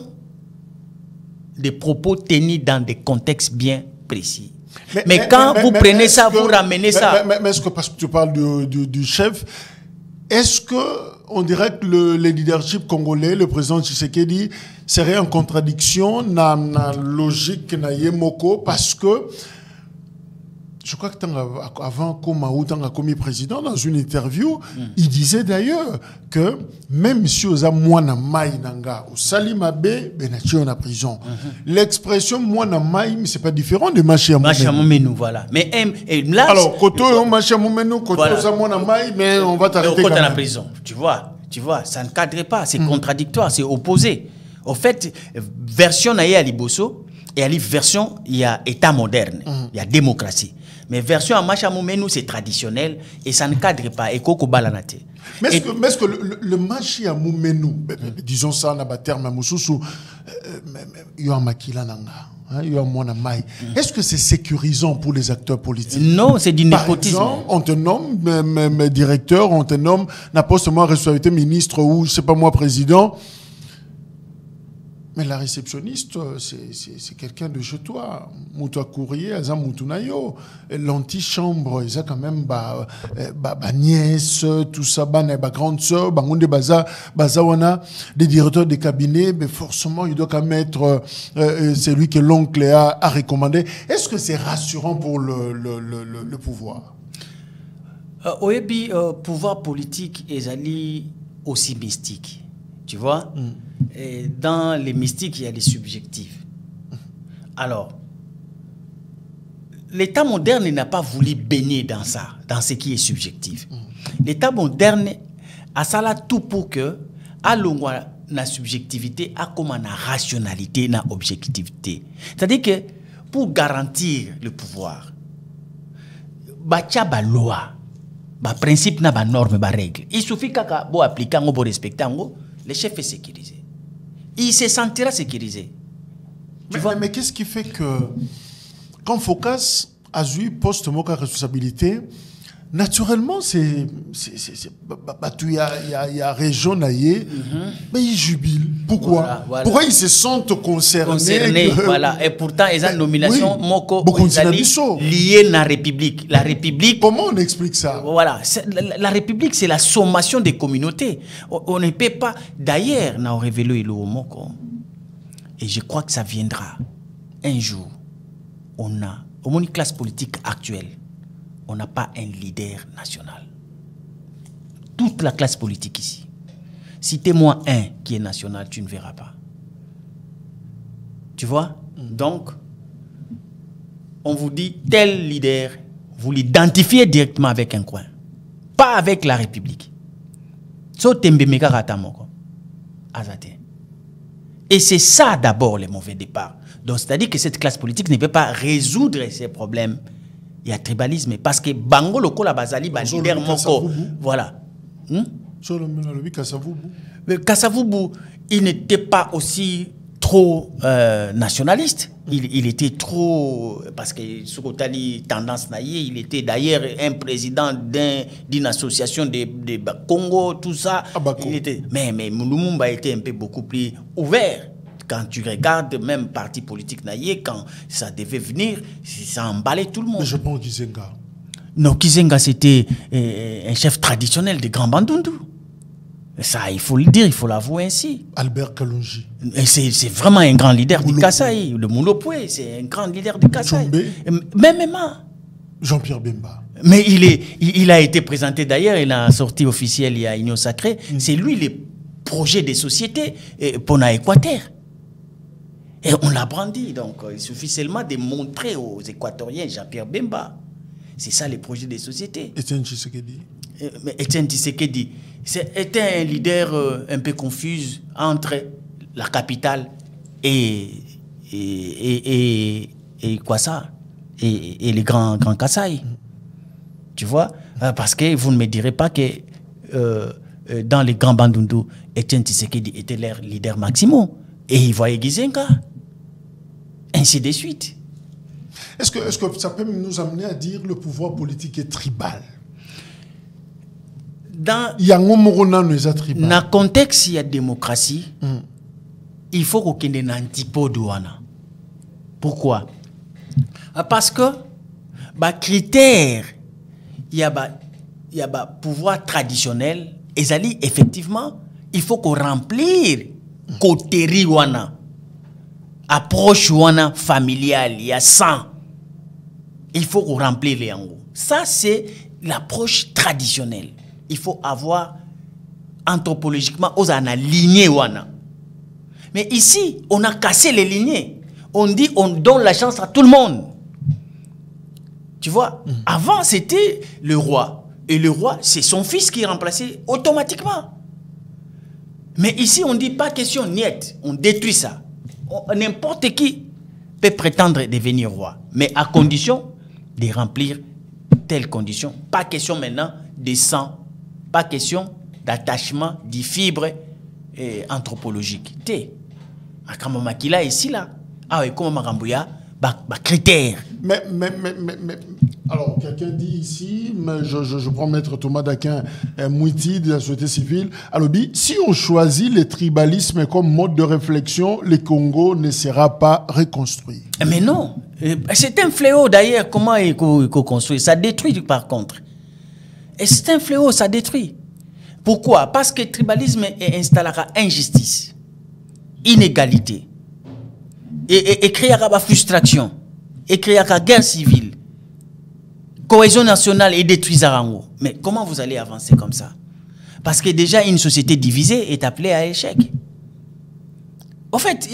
des propos tenus dans des contextes bien précis. Mais, mais, mais quand mais, vous mais, prenez mais ça, que, vous ramenez mais, ça. Mais, mais, mais est-ce que, parce que tu parles du, du, du chef, est-ce qu'on dirait que le, le leadership congolais, le président Tshisekedi, serait en contradiction dans la logique na Yemoko, parce que je crois que avant Komaou, comme président, dans une interview, mm. il disait d'ailleurs que même si on a mwana mai nanga, ou salimabe, benachi en prison. Mm-hmm. L'expression mwana mai, c'est pas différent de machi à machi à moumenu, voilà. Mais et là, alors, quand on machi à moumenu, quand on a mwana mai, mais on va t'arrêter quand la prison. Tu vois, tu vois, ça ne cadre pas, c'est mm. contradictoire, c'est opposé. Au fait, version naïe à Liboso et à la version il y a état moderne, il mm. y a démocratie. Mais version en machi à moumenu, c'est traditionnel et ça ne cadre pas. Et koko balanate. Mais est-ce que, mais est-ce que le, le, le machi à moumenu, disons ça, on a un terme à Moussoussou, il y a un makila nanga, il y a un mwana mai. Est-ce que c'est sécurisant pour les acteurs politiques? Non, c'est du népotisme. Par exemple, on te nomme mais, mais, directeur, on te nomme n'importe moi responsabilité ministre ou je sais pas moi président. Mais la réceptionniste, c'est quelqu'un de chez toi. Moutou courrier, aza moutunayo. L'antichambre, ils ont quand même ba, ba, ba nièce, tout ça, ba, ba grande sœur, ba ngonde baza, baza wana, des directeurs de cabinet, mais forcément, il doit quand même être euh, celui que l'oncle a, a recommandé. Est-ce que c'est rassurant pour le, le, le, le, le pouvoir? Euh, Oyebi, euh, pouvoir politique est aussi mystique. Tu vois, mm. Et dans les mystiques, il y a les subjectifs. Alors, l'État moderne n'a pas voulu baigner dans ça, dans ce qui est subjectif. Mm. L'État moderne a ça là tout pour que, à l'ongwa, na subjectivité a comme na rationalité na objectivité. C'est-à-dire que pour garantir le pouvoir, bacha ba loi, ba principe na ba norme ba règle. Il suffit kaka bo appliquer ngo bo respecter ngo, le chef est sécurisé. Il se sentira sécurisé. Tu mais, vois? mais, mais qu'est-ce qui fait que quand Focas a eu post-moka responsabilité, naturellement, c'est. Il y a, y a région naïe, mm-hmm. mais ils jubilent. Pourquoi voilà, voilà. Pourquoi ils se sentent concernés, concernés que... voilà. Et pourtant, ils ont une nomination oui. moko bon, liée à la République. La République. Comment on explique ça? Voilà. La, la République, c'est la sommation des communautés. On, on ne peut pas. D'ailleurs, on a révélé le moko. Et je crois que ça viendra. Un jour, on a, au moins une classe politique actuelle, on n'a pas un leader national. Toute la classe politique ici. Citez-moi un qui est national, tu ne verras pas. Tu vois? Mm. Donc, on vous dit tel leader, vous l'identifiez directement avec un coin. Pas avec la République. Et c'est ça d'abord le mauvais départ. Donc, c'est-à-dire que cette classe politique ne peut pas résoudre ces problèmes. Il y a tribalisme. Parce que Bango Loko la Bazali, ba leader moko. Voilà. Hmm? Le Kassavoubou, il n'était pas aussi trop euh, nationaliste. Il, il était trop. Parce que Sokotali, tendance naïe, il était d'ailleurs un président d'une un, association de, de Congo, tout ça. Ah, il était, mais, mais Lumumba était un peu beaucoup plus ouvert. Quand tu regardes même parti politique naïe, quand ça devait venir, ça emballait tout le monde. Mais je pense Kizenga. Non, Kizenga, c'était euh, un chef traditionnel de Grand Bandundu. Ça, il faut le dire, il faut l'avouer ainsi. Albert Kalonji. C'est vraiment un grand leader du Kasaï. Le Moulopoué, c'est un grand leader du Kasaï. Même Emma. Jean-Pierre Bemba. Mais il, est, il, il a été présenté d'ailleurs, il a sorti officiel, il y a Union Sacrée. Mm. C'est lui le projet des sociétés pour l'Équateur. Et on l'a brandi. Donc, il suffit seulement de montrer aux Équatoriens Jean-Pierre Bemba. C'est ça les projets des sociétés. Etienne Tshisekedi. Mais Etienne Tshisekedi était un leader euh, un peu confus entre la capitale et, et, et, et, et quoi ça et, et les grands, grands Kasaï. Mm. Tu vois? Parce que vous ne me direz pas que euh, dans les grands Bandundu, Etienne Tshisekedi était leur leader maximum. Et il voyait Gizenga. Ainsi de suite. Est-ce que, est-ce que ça peut nous amener à dire que le pouvoir politique est tribal? Dans le contexte, il y a démocratie. Mm. Il faut qu'il y ait un antipode. Pourquoi? Parce que, bah, critère, il y a bah, il y a bah, pouvoir traditionnel. Et ça dit, effectivement, il faut qu'on remplisse côté wana. Approche wana familiale, il y a cent. Il faut qu'on remplisse les angles. Ça, c'est l'approche traditionnelle. Il faut avoir anthropologiquement, on a ligné wana. Mais ici, on a cassé les lignées. On dit, on donne la chance à tout le monde. Tu vois, mmh. Avant, c'était le roi. Et le roi, c'est son fils qui est remplacé automatiquement. Mais ici, on ne dit pas question niette. On détruit ça. N'importe qui peut prétendre devenir roi. Mais à condition de remplir telles conditions. Pas question maintenant de sang. Pas question d'attachement, de fibres eh, anthropologiques. Té. Akamomakila ici là. Ah oui, comment Marambouya, bah, bah, critères. Mais, mais, mais, mais, mais alors, quelqu'un dit ici, mais je, je, je prends Maître Thomas Daquin euh, Mouiti de la société civile. Alors, si on choisit le tribalisme comme mode de réflexion, le Congo ne sera pas reconstruit. Mais non. C'est un fléau d'ailleurs. Comment il faut construire? Ça détruit par contre. Et c'est un fléau, ça détruit. Pourquoi? Parce que le tribalisme installera injustice, inégalité, et, et, et créera la frustration, et créera la guerre civile, cohésion nationale et détruira en haut. Mais comment vous allez avancer comme ça? Parce que déjà une société divisée est appelée à échec. En fait,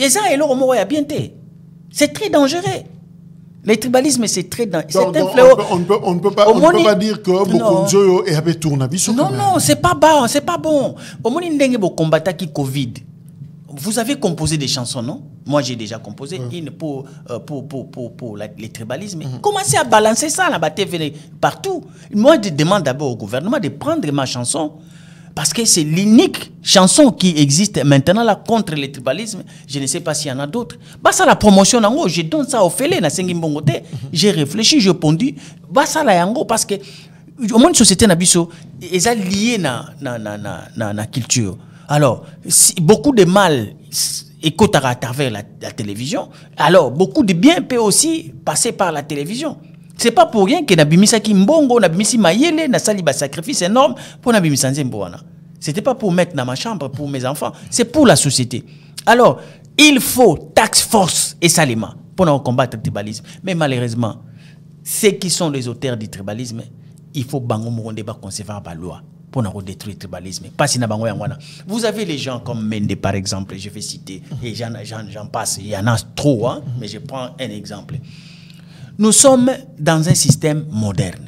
c'est très dangereux. Le tribalisme, c'est très dangereux. C'est un fléau. On ne peut, on peut, pas, on ne peut pas dire que beaucoup de Non, non, c'est pas bon, c'est pas bon. Au moins, il y a des combattants qui Covid. vous avez composé des chansons, non? Moi, j'ai déjà composé mmh. une pour, euh, pour, pour, pour, pour la, les tribalismes. Mmh. Commencez à balancer ça là, partout. Moi, je demande d'abord au gouvernement de prendre ma chanson. Parce que c'est l'unique chanson qui existe maintenant là contre le tribalisme. Je ne sais pas s'il y en a d'autres. Bah ça la promotion nango, je donne ça au Félé na sengi mbongote. J'ai réfléchi, j'ai pondu. Bah ça la yango parce que au moins une société na biso, ils sont liés na na na na na, na culture. Alors si, beaucoup de mal écoute à travers la, la télévision. Alors beaucoup de bien peut aussi passer par la télévision. C'est pas pour rien que Nabimisa ki mbongo, Nabimisi mayele, na sali ba sacrifice énorme pour Nabimisa nzemboana. C'était pas pour mettre dans ma chambre pour mes enfants, c'est pour la société. Alors, il faut tax force et salima pour nous combattre le tribalisme. Mais malheureusement, ceux qui sont les auteurs du tribalisme, il faut bango moronde ba concevoir par loi pour nous détruire le tribalisme. Pas si na bango yangwana. Vous avez les gens comme Mende par exemple, je vais citer, et j'en passe, il y en a trop, hein, mais je prends un exemple. Nous sommes dans un système moderne,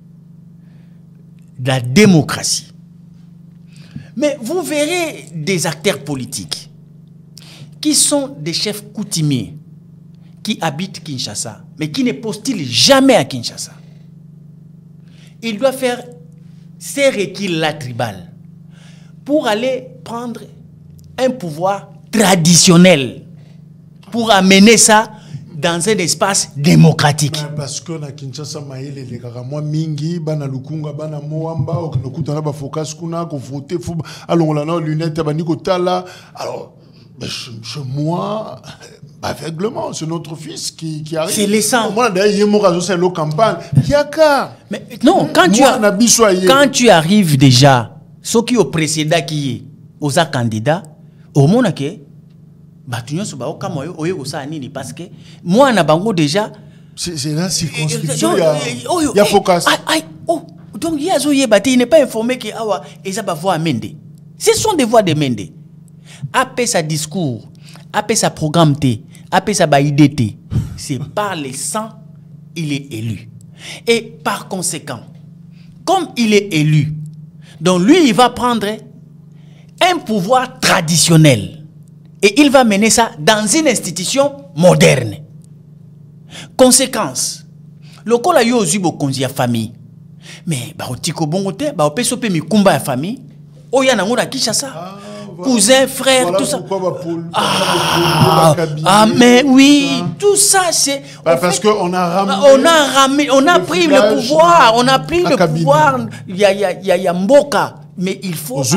la démocratie. Mais vous verrez des acteurs politiques qui sont des chefs coutumiers, qui habitent Kinshasa, mais qui ne postulent jamais à Kinshasa. Ils doivent faire ces reculs-là tribal pour aller prendre un pouvoir traditionnel, pour amener ça dans un espace démocratique. Parce que na Kinshasa maele les karamoa mingi bana lukunga bana moamba okutana ba focus kuna ko voter fou alors là lunette bani ko tala alors chez moi aveuglement c'est notre fils qui qui arrive. C'est les sangs. Moi d'ailleurs yemo razo c'est le campagne yaka. Mais non, quand tu as, quand tu arrives déjà ce qui au précédent qui est aux candidats au monde que parce que moi na bango déjà c'est la circonscription il y a focus oh donc il y a zoye bati il n'est pas informé que awa eza ba voix Mende. Ce sont des voix de Mende. Après sa discours, après sa programme T, après sa idée T, c'est par les sang il est élu. Et par conséquent, comme il est élu, donc lui il va prendre un pouvoir traditionnel. Et il va mener ça dans une institution moderne. Conséquence, le col a eu aux yeux de famille. Mais, bah, au tiko bongote, bah, au pesope mi kumba ya famille, oh, ya nango na Kinshasa. Cousin, frère, voilà tout ça. Ah, ah, mais oui, tout ça, c'est. Bah, parce qu'on a ramené. On a ramené, on a pris le pouvoir, on a pris le pouvoir. Il y a, il y a, il y a, il y a Mboka. Mais il faut parce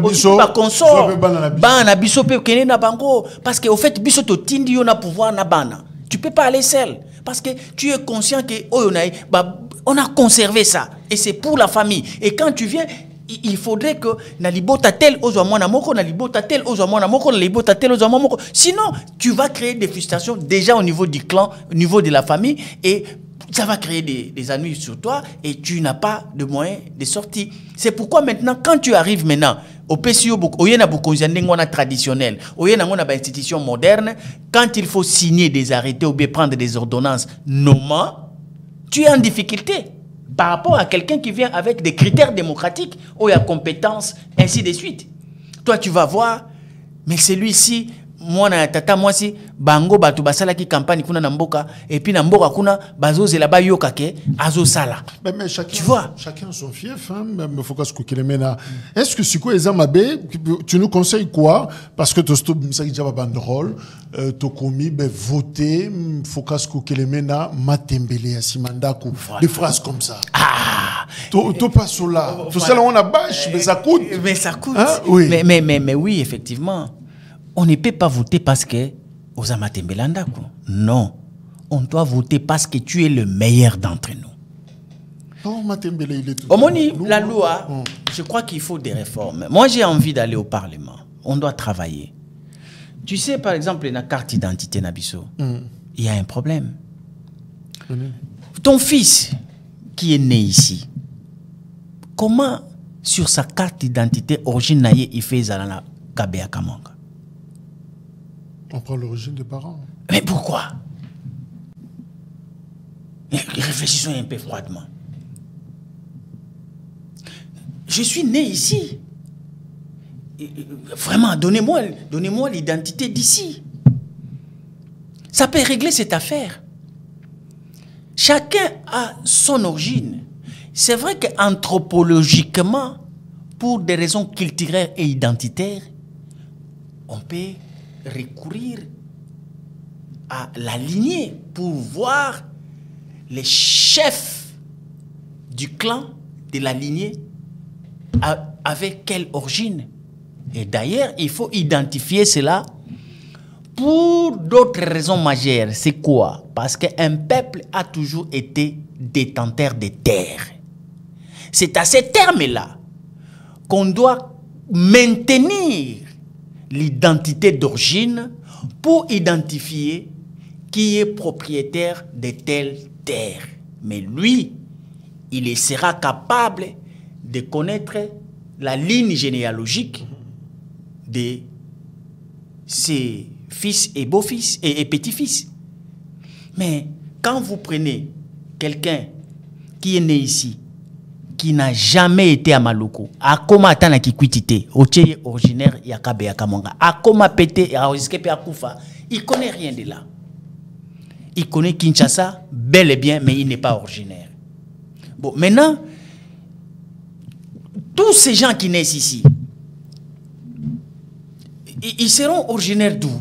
que au fait biso to tindi yo na pouvoir na bana tu peux pas aller seul parce que tu es conscient que oh, on a on a conservé ça et c'est pour la famille et quand tu viens il faudrait que na libota tel ozo mwana moko na libota tel ozo mwana moko na libota tel ozo mwana moko sinon tu vas créer des frustrations déjà au niveau du clan au niveau de la famille et ça va créer des, des ennuis sur toi et tu n'as pas de moyens de sortie. C'est pourquoi maintenant, quand tu arrives maintenant au P C O, au Yéna Boukonzandengona traditionnel, au Yéna Ngona institution moderne, quand il faut signer des arrêtés ou bien prendre des ordonnances nommant, tu es en difficulté par rapport à quelqu'un qui vient avec des critères démocratiques où il y a compétence, ainsi de suite. Toi, tu vas voir, mais celui-ci, moi na tata moi si bango batu basala ki campagne kuna na mboka et puis na mboka kuna bazoze là ba yoka ke azo sala mais, mais chacun tu vois chacun son fief hein mais faut que que mena est-ce que c'est quoi ezamabe tu nous conseilles quoi parce que to stop ça qui jaba bandrol to komi be voter faut que que mena matembele ya simandako des phrases comme ça ah to to pas cela tout ça on a bâche mais ça coûte mais ça coûte hein? Oui. mais, mais mais mais oui effectivement. On ne peut pas voter parce que aux Amatembelandako. Non. On doit voter parce que tu es le meilleur d'entre nous. Oh, Matembele, il est tout. Omoni, la loi, oh. Je crois qu'il faut des réformes. Moi, j'ai envie d'aller au Parlement. On doit travailler. Tu sais, par exemple, la carte d'identité Nabiso, mm. Il y a un problème. Mm. Ton fils qui est né ici, comment sur sa carte d'identité origine il fait Zalana Kabea Kamanga? On prend l'origine des parents. Mais pourquoi? Réfléchissons un peu froidement. Je suis né ici. vraiment, donnez-moi donnez-moi l'identité d'ici. Ça peut régler cette affaire. Chacun a son origine. C'est vrai qu'anthropologiquement, pour des raisons culturelles et identitaires, on peut recourir à la lignée pour voir les chefs du clan, de la lignée, avec quelle origine. Et d'ailleurs, il faut identifier cela pour d'autres raisons majeures. C'est quoi? Parce qu'un peuple a toujours été détenteur des terres. C'est à ces termes-là qu'on doit maintenir l'identité d'origine pour identifier qui est propriétaire de telles terres. Mais lui, il sera capable de connaître la ligne généalogique de ses fils et beaux-fils et, et petits-fils. Mais quand vous prenez quelqu'un qui est né ici, qui n'a jamais été à Maluku, à comment attendre la kikwitité, originaire Yakabe Yakamonga, à comment péter, à Oiskepe Akufa, il connaît rien de là. Il connaît Kinshasa, bel et bien, mais il n'est pas originaire. Bon, maintenant, tous ces gens qui naissent ici, ils seront originaires d'où?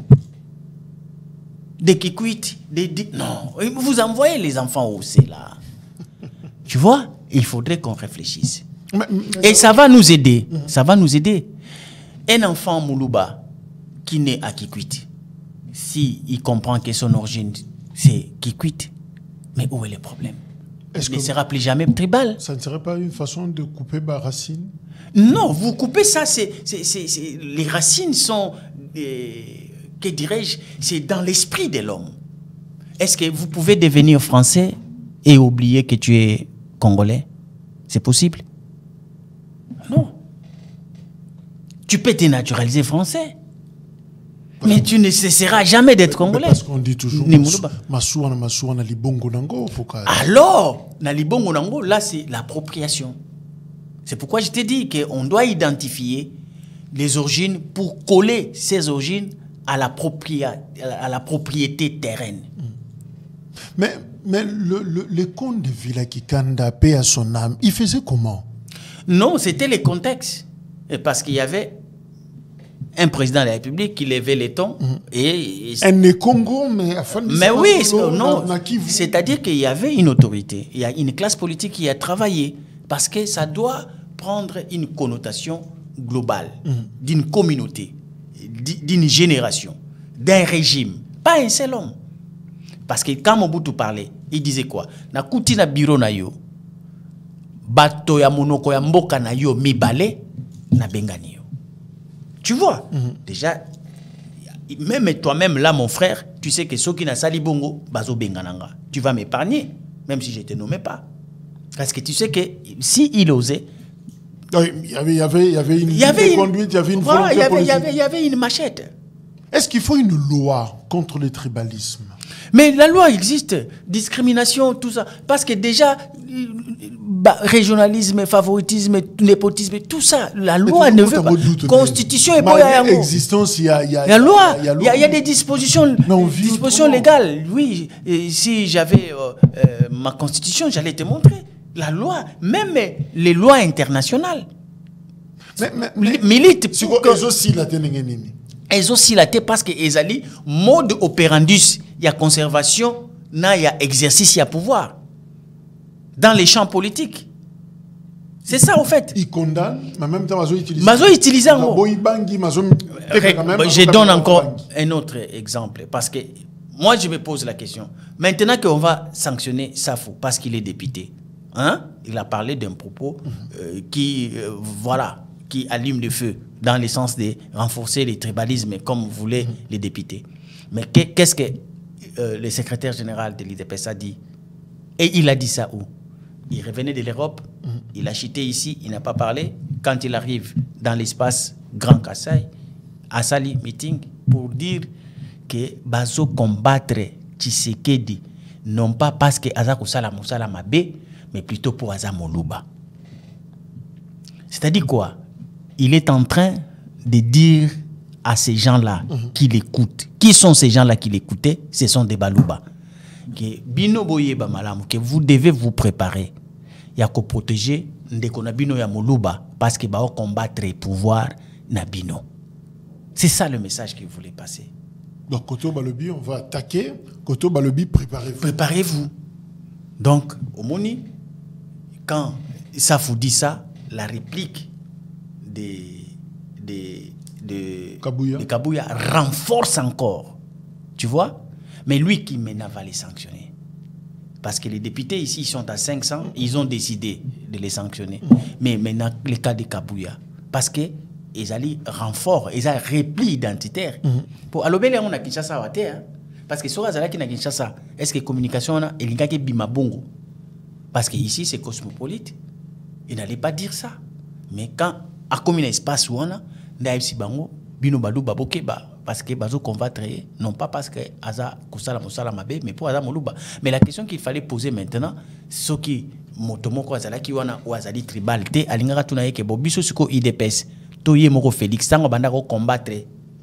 Des Kikwit, des, des... Non, vous envoyez les enfants où c'est là. Tu vois? Il faudrait qu'on réfléchisse. Mais, mais, Et ça va nous aider. Mm-hmm. Ça va nous aider. Un enfant Moulouba qui naît à Kikwit, si il comprend que son origine c'est Kikwit, mais où est le problème? Il ne sera plus jamais tribal. Ça ne serait pas une façon de couper ma racine? Non, vous coupez ça, c'est, c'est, c'est, c'est, les racines sont, euh, que dirais-je, c'est dans l'esprit de l'homme. Est-ce que vous pouvez devenir français et oublier que tu es congolais? C'est possible? Non. Tu peux dénaturaliser français, mais tu ne cesseras jamais d'être congolais. Parce qu'on dit toujours Masouana, Masouana, Libongo Nango. Alors, na Libongo Nango, là c'est l'appropriation. C'est pourquoi je t'ai dit qu'on doit identifier les origines pour coller ces origines à la, à la propriété terraine. Mais, mais le, le, le comte de Villa Kikanda, paix à son âme, il faisait comment? Non, c'était le contexte. Parce qu'il y avait un président de la République qui levait les tons. Mm. et, et un Congo, mais... Mais oui, non. C'est-à-dire qu'il y avait une autorité. Il y a une classe politique qui a travaillé. Parce que ça doit prendre une connotation globale, mm. d'une communauté, d'une génération, d'un régime. Pas un seul homme. Parce que quand Mobutu parlait, il disait quoi? Na kuti na biro na yo, bato ya monoko ya mboka na yo mibale na bengani yo. Tu vois? Mm-hmm. Déjà, même toi-même là, mon frère, tu sais que ceux qui n'a sali bongo, bazo bengananga. Tu vas m'épargner, même si je ne te nommais pas. Parce que tu sais que si il osait, il y avait, il y avait, il y avait une il y avait une conduite, il y avait une voilà, volonté il y avait, politique. il y avait, il y avait une machette. Est-ce qu'il faut une loi contre le tribalisme? Mais la loi existe, discrimination, tout ça. Parce que déjà, bah, régionalisme, favoritisme, népotisme, tout ça, la loi ne veut pas. Doute, constitution et pas existence, il y a, il y a la loi, il y, y, y a des dispositions, dispositions légales. Oui, et si j'avais euh, euh, ma constitution, j'allais te montrer. La loi, même les lois internationales. Mais, mais, mais milite pour que... Elles aussi la parce que elles allaient mode opérandus, il y a conservation, il y a exercice, il y a pouvoir dans les champs politiques. C'est ça au fait. Ils condamnent, mais en même temps, ils utilisent. Mazo utilisent en gros. Je donne encore un autre exemple parce que moi je me pose la question. Maintenant qu'on va sanctionner Safou parce qu'il est député, hein? Il a parlé d'un propos euh, qui, euh, voilà, qui allume le feu dans le sens de renforcer le tribalisme comme voulaient mmh. les députés. Mais qu'est-ce que euh, le secrétaire général de l'I D P S a dit? Et il a dit ça où? Il revenait de l'Europe, mmh. il a chuté ici, il n'a pas parlé. Quand il arrive dans l'espace Grand Kassai, à Sali meeting, pour dire que bazo combattre Tshisekedi, non pas parce que Aza Kusala Moussala Mabe, mais plutôt pour Aza Moluba. C'est-à-dire quoi? Il est en train de dire à ces gens-là mm-hmm. qui l'écoutent. Qui sont ces gens-là qui l'écoutaient? Ce sont des Balouba. Que bino boye ba malamu, que vous devez vous préparer. Il y a qu'à protéger ndekona bino ya moluba parce que ba combattre le pouvoir na bino. C'est ça le message qu'il voulait passer. Donc Koto Balobi, on va attaquer. Koto Balobi, préparez-vous. Préparez-vous. Donc au moni, quand ça vous dit ça, la réplique de de de Kabouya. de Kabouya renforce encore. Tu vois? Mais lui qui maintenant va les sanctionner. Parce que les députés ici, ils sont à cinq cents, ils ont décidé de les sanctionner. Mmh. Mais maintenant, le cas de Kabouya, parce que ils allaient renfort, ils ont repli identitaire. Mmh. Pour Alobele, on a Kinshasa à terre. Parce que sur Azalaki na Kinshasa, est-ce que communication a et l'ingake bimabongo? Parce que ici, c'est cosmopolite. Ils n'allaient pas dire ça. Mais quand, à comme un espace où on a, Ndaïf Sibango, Bino Badou Baboke, parce que Bazo combattre, non pas parce que Aza Kusala Moussala Mabe, mais pour Aza Moluba. Mais la question qu'il fallait poser maintenant, c'est ce qui Motomoko Azalaki wana ou Azali tribalité, Alingara Tunaye ke Bobiso Suko I D P S, Toye Moko Félix, Tango Bandako combattre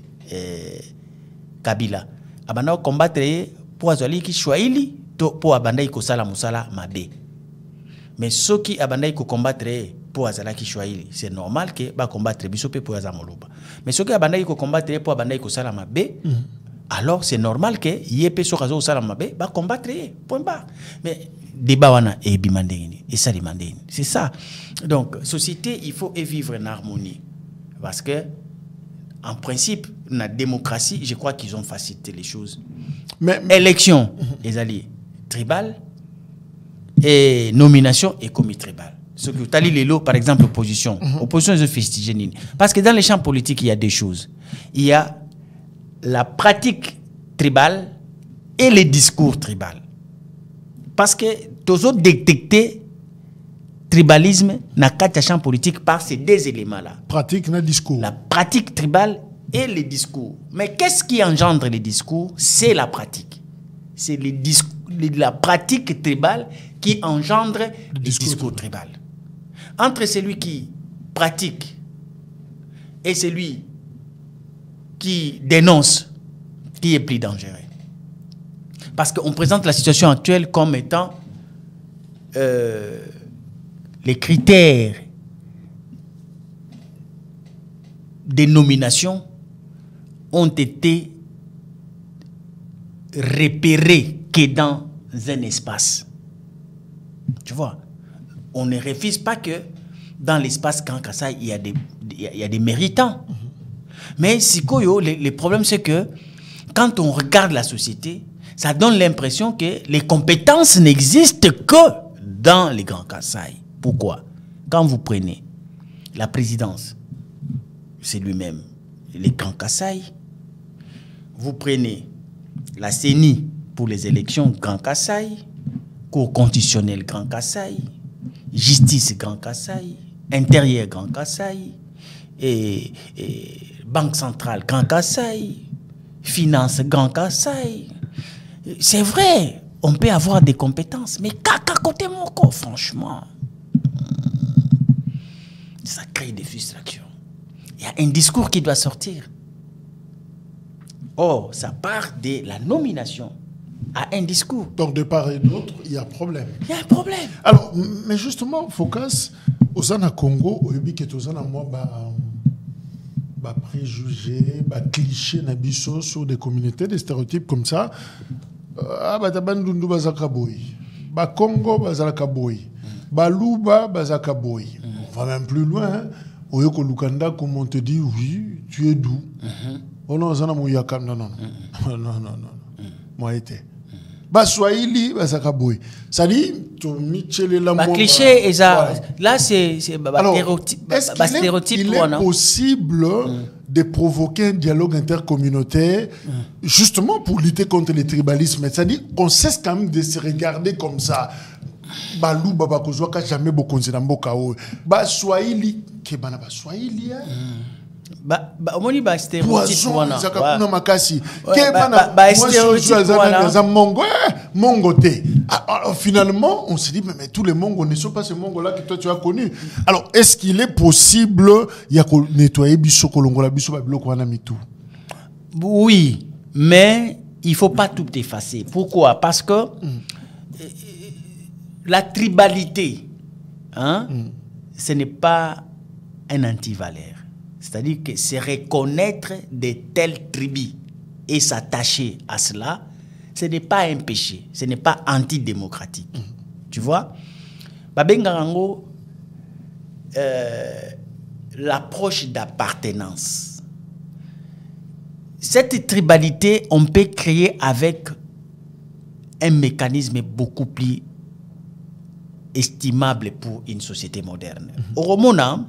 Kabila. Abandako combattre pour Azali qui Chouaili, pour Abandai Kusala Moussala Mabe. Mais ceux qui abandonnent combattre pour Azalaki Chouaili, c'est normal que ba combattre bisope pour Azamoluba. Mais ceux qui abandonnent combattre pour abandonner ko salama B, alors c'est normal que yépe so kazo salama B ba combattre point barre. Mais débat wana et bimandeni et ça demandeni. C'est ça. Donc société, il faut vivre en harmonie parce que en principe, la démocratie, je crois qu'ils ont facilité les choses. Mais élection, les alliés tribal et nomination et comité tribal. Ce que tu as dit, les lots, par exemple, opposition. Mm-hmm. Opposition, je fustige. Parce que dans les champs politiques, il y a deux choses. Il y a la pratique tribale et les discours tribal. Parce que tous autres détecter tribalisme dans quatre champs politiques par ces deux éléments-là. Pratique et discours. La pratique tribale et les discours. Mais qu'est-ce qui engendre les discours? C'est la pratique. C'est les discours, la pratique tribale qui engendre le discours, discours tribal. Entre celui qui pratique et celui qui dénonce, qui est plus dangereux. Parce qu'on présente la situation actuelle comme étant euh, les critères des nominations ont été repérés que dans un espace. Tu vois, on ne refuse pas que dans l'espace Kankasa, il y a des, il y a des méritants. Mm-hmm. Mais Sikoyo, le, le problème c'est que quand on regarde la société, ça donne l'impression que les compétences n'existent que dans les Grands Kasaï. Pourquoi? Quand vous prenez la présidence, c'est lui-même, les Grands Kasaï. Vous prenez la C E N I pour les élections Grand Kasaï, Cour constitutionnelle Grand Kasaï, Justice Grand Kasaï, Intérieur Grand Kasaï, et, et Banque centrale Grand Kasaï, Finance Grand Kasaï. C'est vrai, on peut avoir des compétences, mais caca côté mon corps, franchement, ça crée des frustrations. Il y a un discours qui doit sortir. Or, ça part de la nomination à un discours. Donc, de part et d'autre, il y a un problème. Il y a un problème. Alors, mais justement, Focus, au Zana Congo, au Ubi qui est au Zana, moi, bah, préjugés, bah, clichés, nabisso sur des communautés, des stéréotypes comme ça. Ah, bah, Tabandundu Bazakaboy. Bah, Congo, Bazakaboy. Bah, Luba, Bazakaboy. On va même plus loin. Au Yoko Lukanda, comme on te dit, oui, tu es doux. Oh non, ça n'a pas eu non, non, non, non, non, non, moi été. Bah Swahili, bah ça caboui. Ça dit, tu Michel la. Bah cliché et ça, là c'est c'est bah stéréotype. Bah stéréotype. Il est possible de provoquer un dialogue intercommunautaire, justement pour lutter contre le tribalisme. Ça dit, on cesse quand même de se regarder comme ça. Bah Lou, bah Bakozwa, jamais beaucoup de Mboka. Bah Swahili, que bah Swahili, Ba ba omoni ba stéréotype poisson wana. zaka kuna makasi. Ouais, Ke ba- bana ba- ba stéréotype wana. za mongo eh, mongo te. Ah, alors, finalement, on s'est dit mais, mais tous les mongos ne sont pas ces mongos là que toi tu as connus. Alors, est-ce qu'il est possible ya ko nettoyer biso kolongola biso ba biloko wana mitou? Oui, mais il faut pas tout effacer. Pourquoi? Parce que mm. la tribalité, hein, mm. ce n'est pas un antivaleur. C'est-à-dire que c'est reconnaître de telles tribus et s'attacher à cela, ce n'est pas un péché, ce n'est pas antidémocratique. Mm. Tu vois? Babengarango, euh, l'approche d'appartenance. Cette tribalité, on peut créer avec un mécanisme beaucoup plus estimable pour une société moderne. Mm-hmm. Au Romona,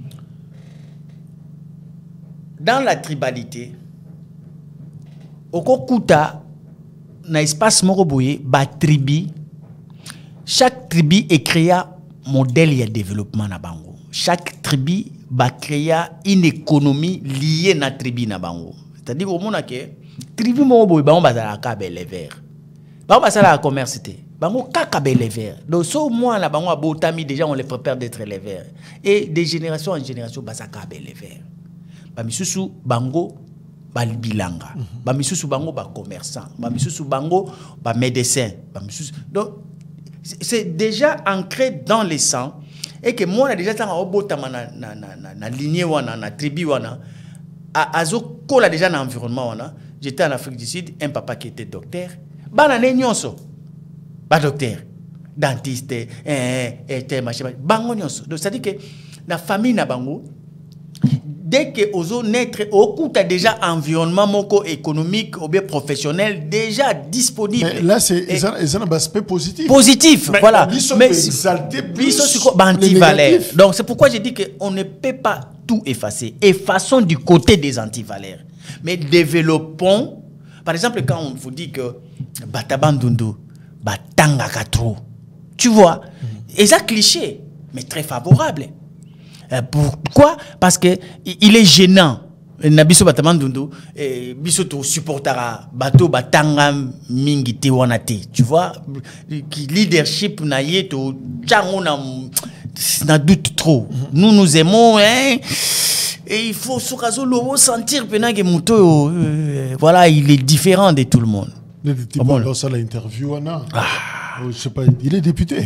dans la tribalité, au Kokuta, dans l'espace moroboye, ba tribu, chaque tribu est créé un modèle de développement na bango. Chaque tribu va créer une économie liée à la tribu na bango. C'est-à-dire au monde que tribu moroboye ba on ba la kabele vert. Ba on ba la commerce té. Bango kakabé les verts. Donc, so moi, là, bango abotami, déjà, on les prépare d'être les verts. Et de génération en génération, bah, ça kabé les verts. Bah, misusu, bango, bah, bilanga. Bah, misusu, bango, bah, commerçant. Bah, misusu, bango, bah, médecin. Bah, misusu. Donc, c'est déjà ancré dans le sang. Et que moi, déjà, ça, obotama na, na, na, na, na lignée, wana, na tribu, wana. A, azo, kola déjà dans l'environnement, wana. J'étais en Afrique du Sud, un papa qui était docteur. Bah, na, nyonso. Ba docteur, dentiste, eh, eh, machin, bango nyonso. Donc, c'est-à-dire que la famille na bango, dès que ozo naître, au coup, tu as déjà environnement moko économique ou bien professionnel déjà disponible. Mais là, c'est un aspect positif. Positif, mais voilà. Mais exalter plus anti-valeurs. Donc, c'est pourquoi j'ai dit qu'on ne peut pas tout effacer. Effaçons du côté des anti-valeurs. Mais développons, par exemple, quand on vous dit que Batabandundu, Batanga Katro. Tu vois, mm. Et ça cliché, mais très favorable. Euh, pourquoi? Parce que il est gênant. Nabiso Batamandundu, biso to supportera bato batanga mingi te wanate. Tu vois, leadership na yeto chango na na doute trop. Mm. Nous nous aimons, hein. Et il faut sentir que Mouto, euh, voilà, il est différent de tout le monde. Le type dans ça l'interview, ah. Je sais pas, il est député.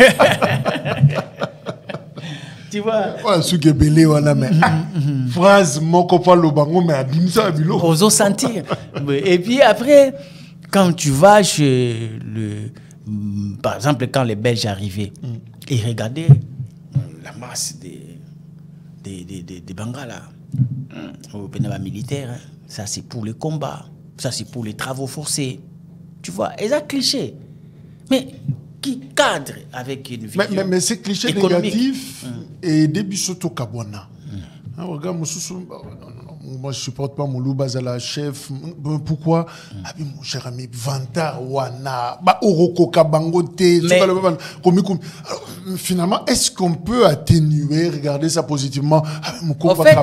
Tu vois? Ouais, ce qui est belé, voilà, mais phrase, mon copain le bango, mais abîme ça, bilo. Osons sentir. Et puis après, quand tu vas chez le, par exemple, quand les Belges arrivaient, mm. et regardaient la masse des des des des, des Bangala, au pénal militaire, hein. Ça c'est pour les combats. Ça, c'est pour les travaux forcés. Tu vois, et ça, cliché. Mais qui cadre avec une vision Mais, mais, mais c'est cliché économique. Négatif mm. et début surtout Kabwana. Mm. Hein, regarde, moi, moi, je ne supporte pas mon loup la chef. Pourquoi mm. Ah, mon cher ami, Vanta, Wana, Oroko Kabangote, finalement, est-ce qu'on peut atténuer, regarder ça positivement? En fait,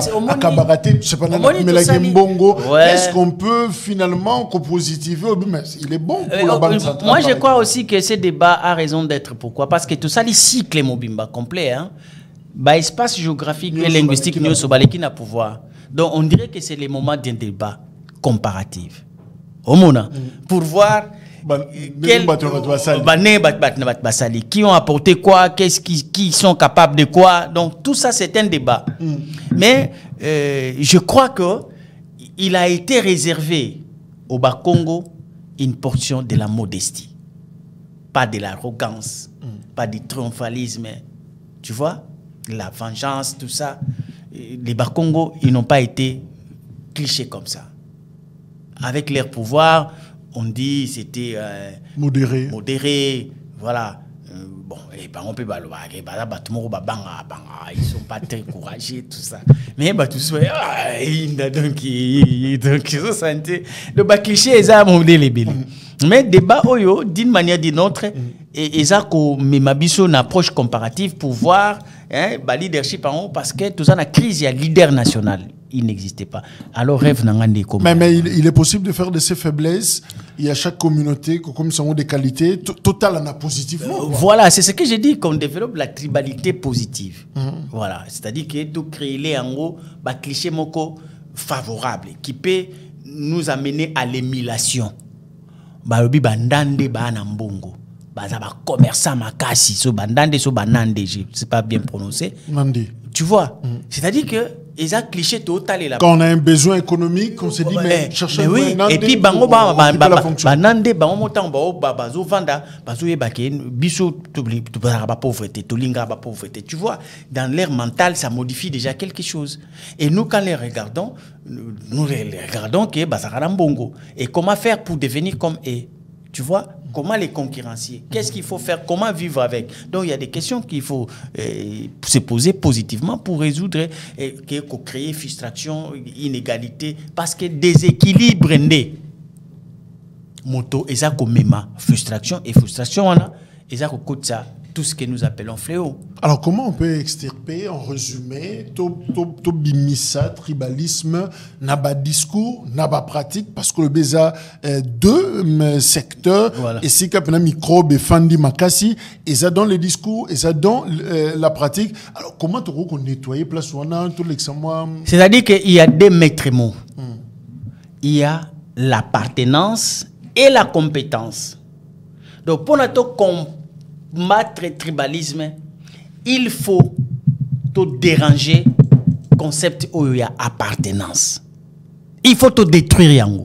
est-ce qu'on peut finalement positiver? Il est bon pour euh, la Banque centrale. Moi, je crois aussi que ce débat a raison d'être. Pourquoi? Parce que tout ça, les cycles Mobimba complet, hein, bah, espace géographique et linguistique, nous sommes qui n'a pouvoir. Donc, on dirait que c'est le moment d'un débat comparatif. Au Mona, mm. pour voir quel, qui ont apporté quoi, qu'est-ce qui, qui sont capables de quoi. Donc, tout ça, c'est un débat. Mm. Mais euh, je crois que il a été réservé au Bas-Congo une portion de la modestie. Pas de l'arrogance, mm. pas du triomphalisme. Tu vois, la vengeance, tout ça. Les Bas-Congo, ils n'ont pas été clichés comme ça. Avec leur pouvoir, on dit c'était euh, modéré. Modéré, voilà. Euh, bon, et ben on peut pas le voir. Ils sont pas très courageux, tout ça. Mais bah tout ça, donc ils sont sentis. Le bas cliché, ils ont modéré les bébés. Mais débat oyo d'une manière ou d'une autre, et ils ont une approche comparative pour voir. Hein, bah leadership en haut parce que tout ça la crise il y a leader national il n'existait pas. Alors, rêve n'a pas comme. Mais, mais il, il est possible de faire de ces faiblesses. Il y a chaque communauté, comme ça, ont des qualités totales en positivement. Euh, voilà, c'est ce que j'ai dit, qu'on développe la tribalité positive. Mm-hmm. Voilà, c'est-à-dire que tout créer les en gros, bah, cliché moko favorable, qui peut nous amener à l'émulation. Bah, obi bandande ba nambongo. Bah, ça va commerçant makasi, so bandande, so banande, je sais pas bien prononcer. Nandi. Tu vois, mm. c'est-à-dire que ils ont cliché total là. Quand on a un besoin économique, on se dit, mais chercher oui. Et puis, bango ba ba ba ba nande bango motan ba ba ba zo vanda ba zo yebake biso to ba pauvreté, to linga ba pauvreté. Tu vois, dans l'air mental, ça modifie déjà quelque chose. Et nous, quand les regardons, nous les regardons que bah ça bongo. Et comment faire pour devenir comme eux? Tu vois, comment les concurrencier? Qu'est-ce qu'il faut faire? Comment vivre avec? Donc, il y a des questions qu'il faut euh, se poser positivement pour résoudre, euh, pour créer frustration, inégalité, parce que déséquilibre n'est moto, et ça comme même frustration et frustration, on a, et ça coûte ça tout ce que nous appelons fléau. Alors, comment on peut extirper, en résumé, tout, tout, tout bimissa, tribalisme, naba discours, naba pratique, parce que le béza euh, deux euh, secteurs, voilà. Et si capena microbe et fandi makasi, et ça dans le discours, et ça dans euh, la pratique. Alors, comment tu qu'on nettoyer place où on a tout l'examen? C'est-à-dire qu'il y a des maîtres mots. Hmm. Il y a l'appartenance et la compétence. Donc, pour notre combattre le tribalisme, il faut te déranger le concept où il y a appartenance. Il faut te détruire yango.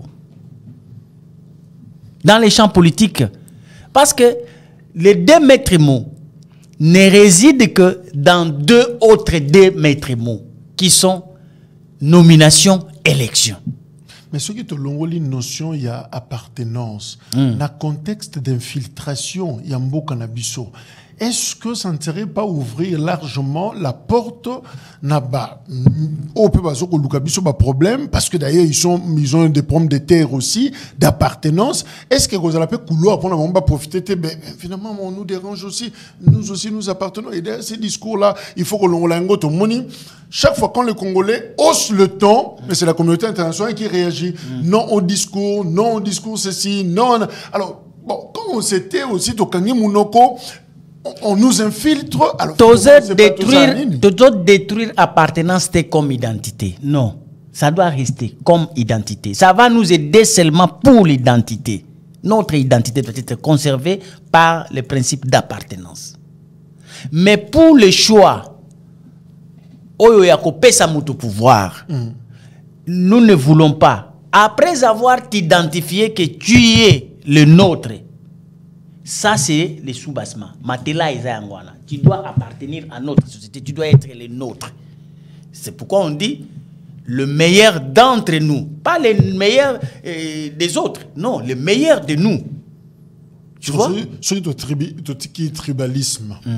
Dans les champs politiques, parce que les deux maîtres mots ne résident que dans deux autres deux maîtres mots qui sont nomination, élection. Mais ce qui est une notion, il y a appartenance. Mm. Dans le contexte d'infiltration, il y a un beau cannabis. Est-ce que ça ne serait pas ouvrir largement la porte naba au peu de problème parce que d'ailleurs ils sont ils ont des problèmes de terre aussi d'appartenance. Est-ce que vous allez pas couloir pour on va profiter ben, finalement on nous dérange aussi, nous aussi nous appartenons, et derrière ces discours là il faut que l'on l'engote au moni. Chaque fois quand les Congolais haussent le ton, mais c'est la communauté internationale qui réagit. Mm. Non au discours, non au discours ceci, non. Alors bon, quand on s'était aussi au Kangi Mounoko, on nous infiltre. Alors, détruire, détruire appartenance comme identité. Non, ça doit rester comme identité. Ça va nous aider seulement pour l'identité. Notre identité doit être conservée par le principe d'appartenance. Mais pour le choix, oyo ya kopesa mutu pouvoir, mm. nous ne voulons pas, après avoir identifié que tu es le nôtre. Ça, c'est les sous-bassements. Matela et Zayangwana. Tu dois appartenir à notre société. Tu dois être le nôtre. C'est pourquoi on dit le meilleur d'entre nous. Pas le meilleur euh, des autres. Non, le meilleur de nous. Tu vois? C'est le tribalisme. Mm.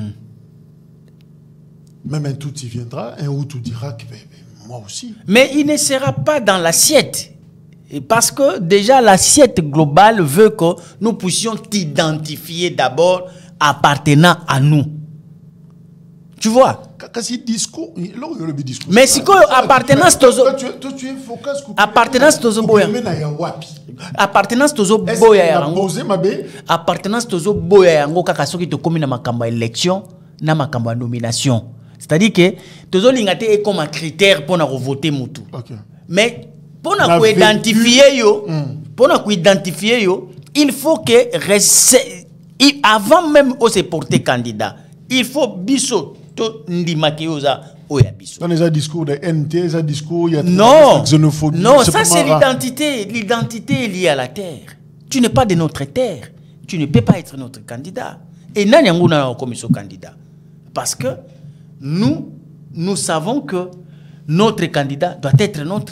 Même un tout y viendra, un ou tout dira que ben, ben, moi aussi. Mais il ne sera pas dans l'assiette. Parce que déjà l'assiette globale veut que nous puissions t'identifier d'abord appartenant à nous. Tu vois? Discours, discours. Mais si quoi appartenance tozo appartenance tozo boya appartenance tozo boya yango appartenance tozo boya yango kaka soki to komi na makambo élection na makambo nomination. C'est-à-dire que tozo lingate est comme un critère pour na voter mutu. Okay. Mais pour nous identifier yo, mm. pour nous identifier yo, il faut que avant même de se porter candidat, il faut biso to ndimakioza oya biso. Dans les discours de N T, les discours il y a non, xénophobie. Non, ça c'est l'identité, l'identité est liée à la terre. Tu n'es pas de notre terre, tu ne peux pas être notre candidat. Et nani nguna comme son candidat parce que nous nous savons que notre candidat doit être notre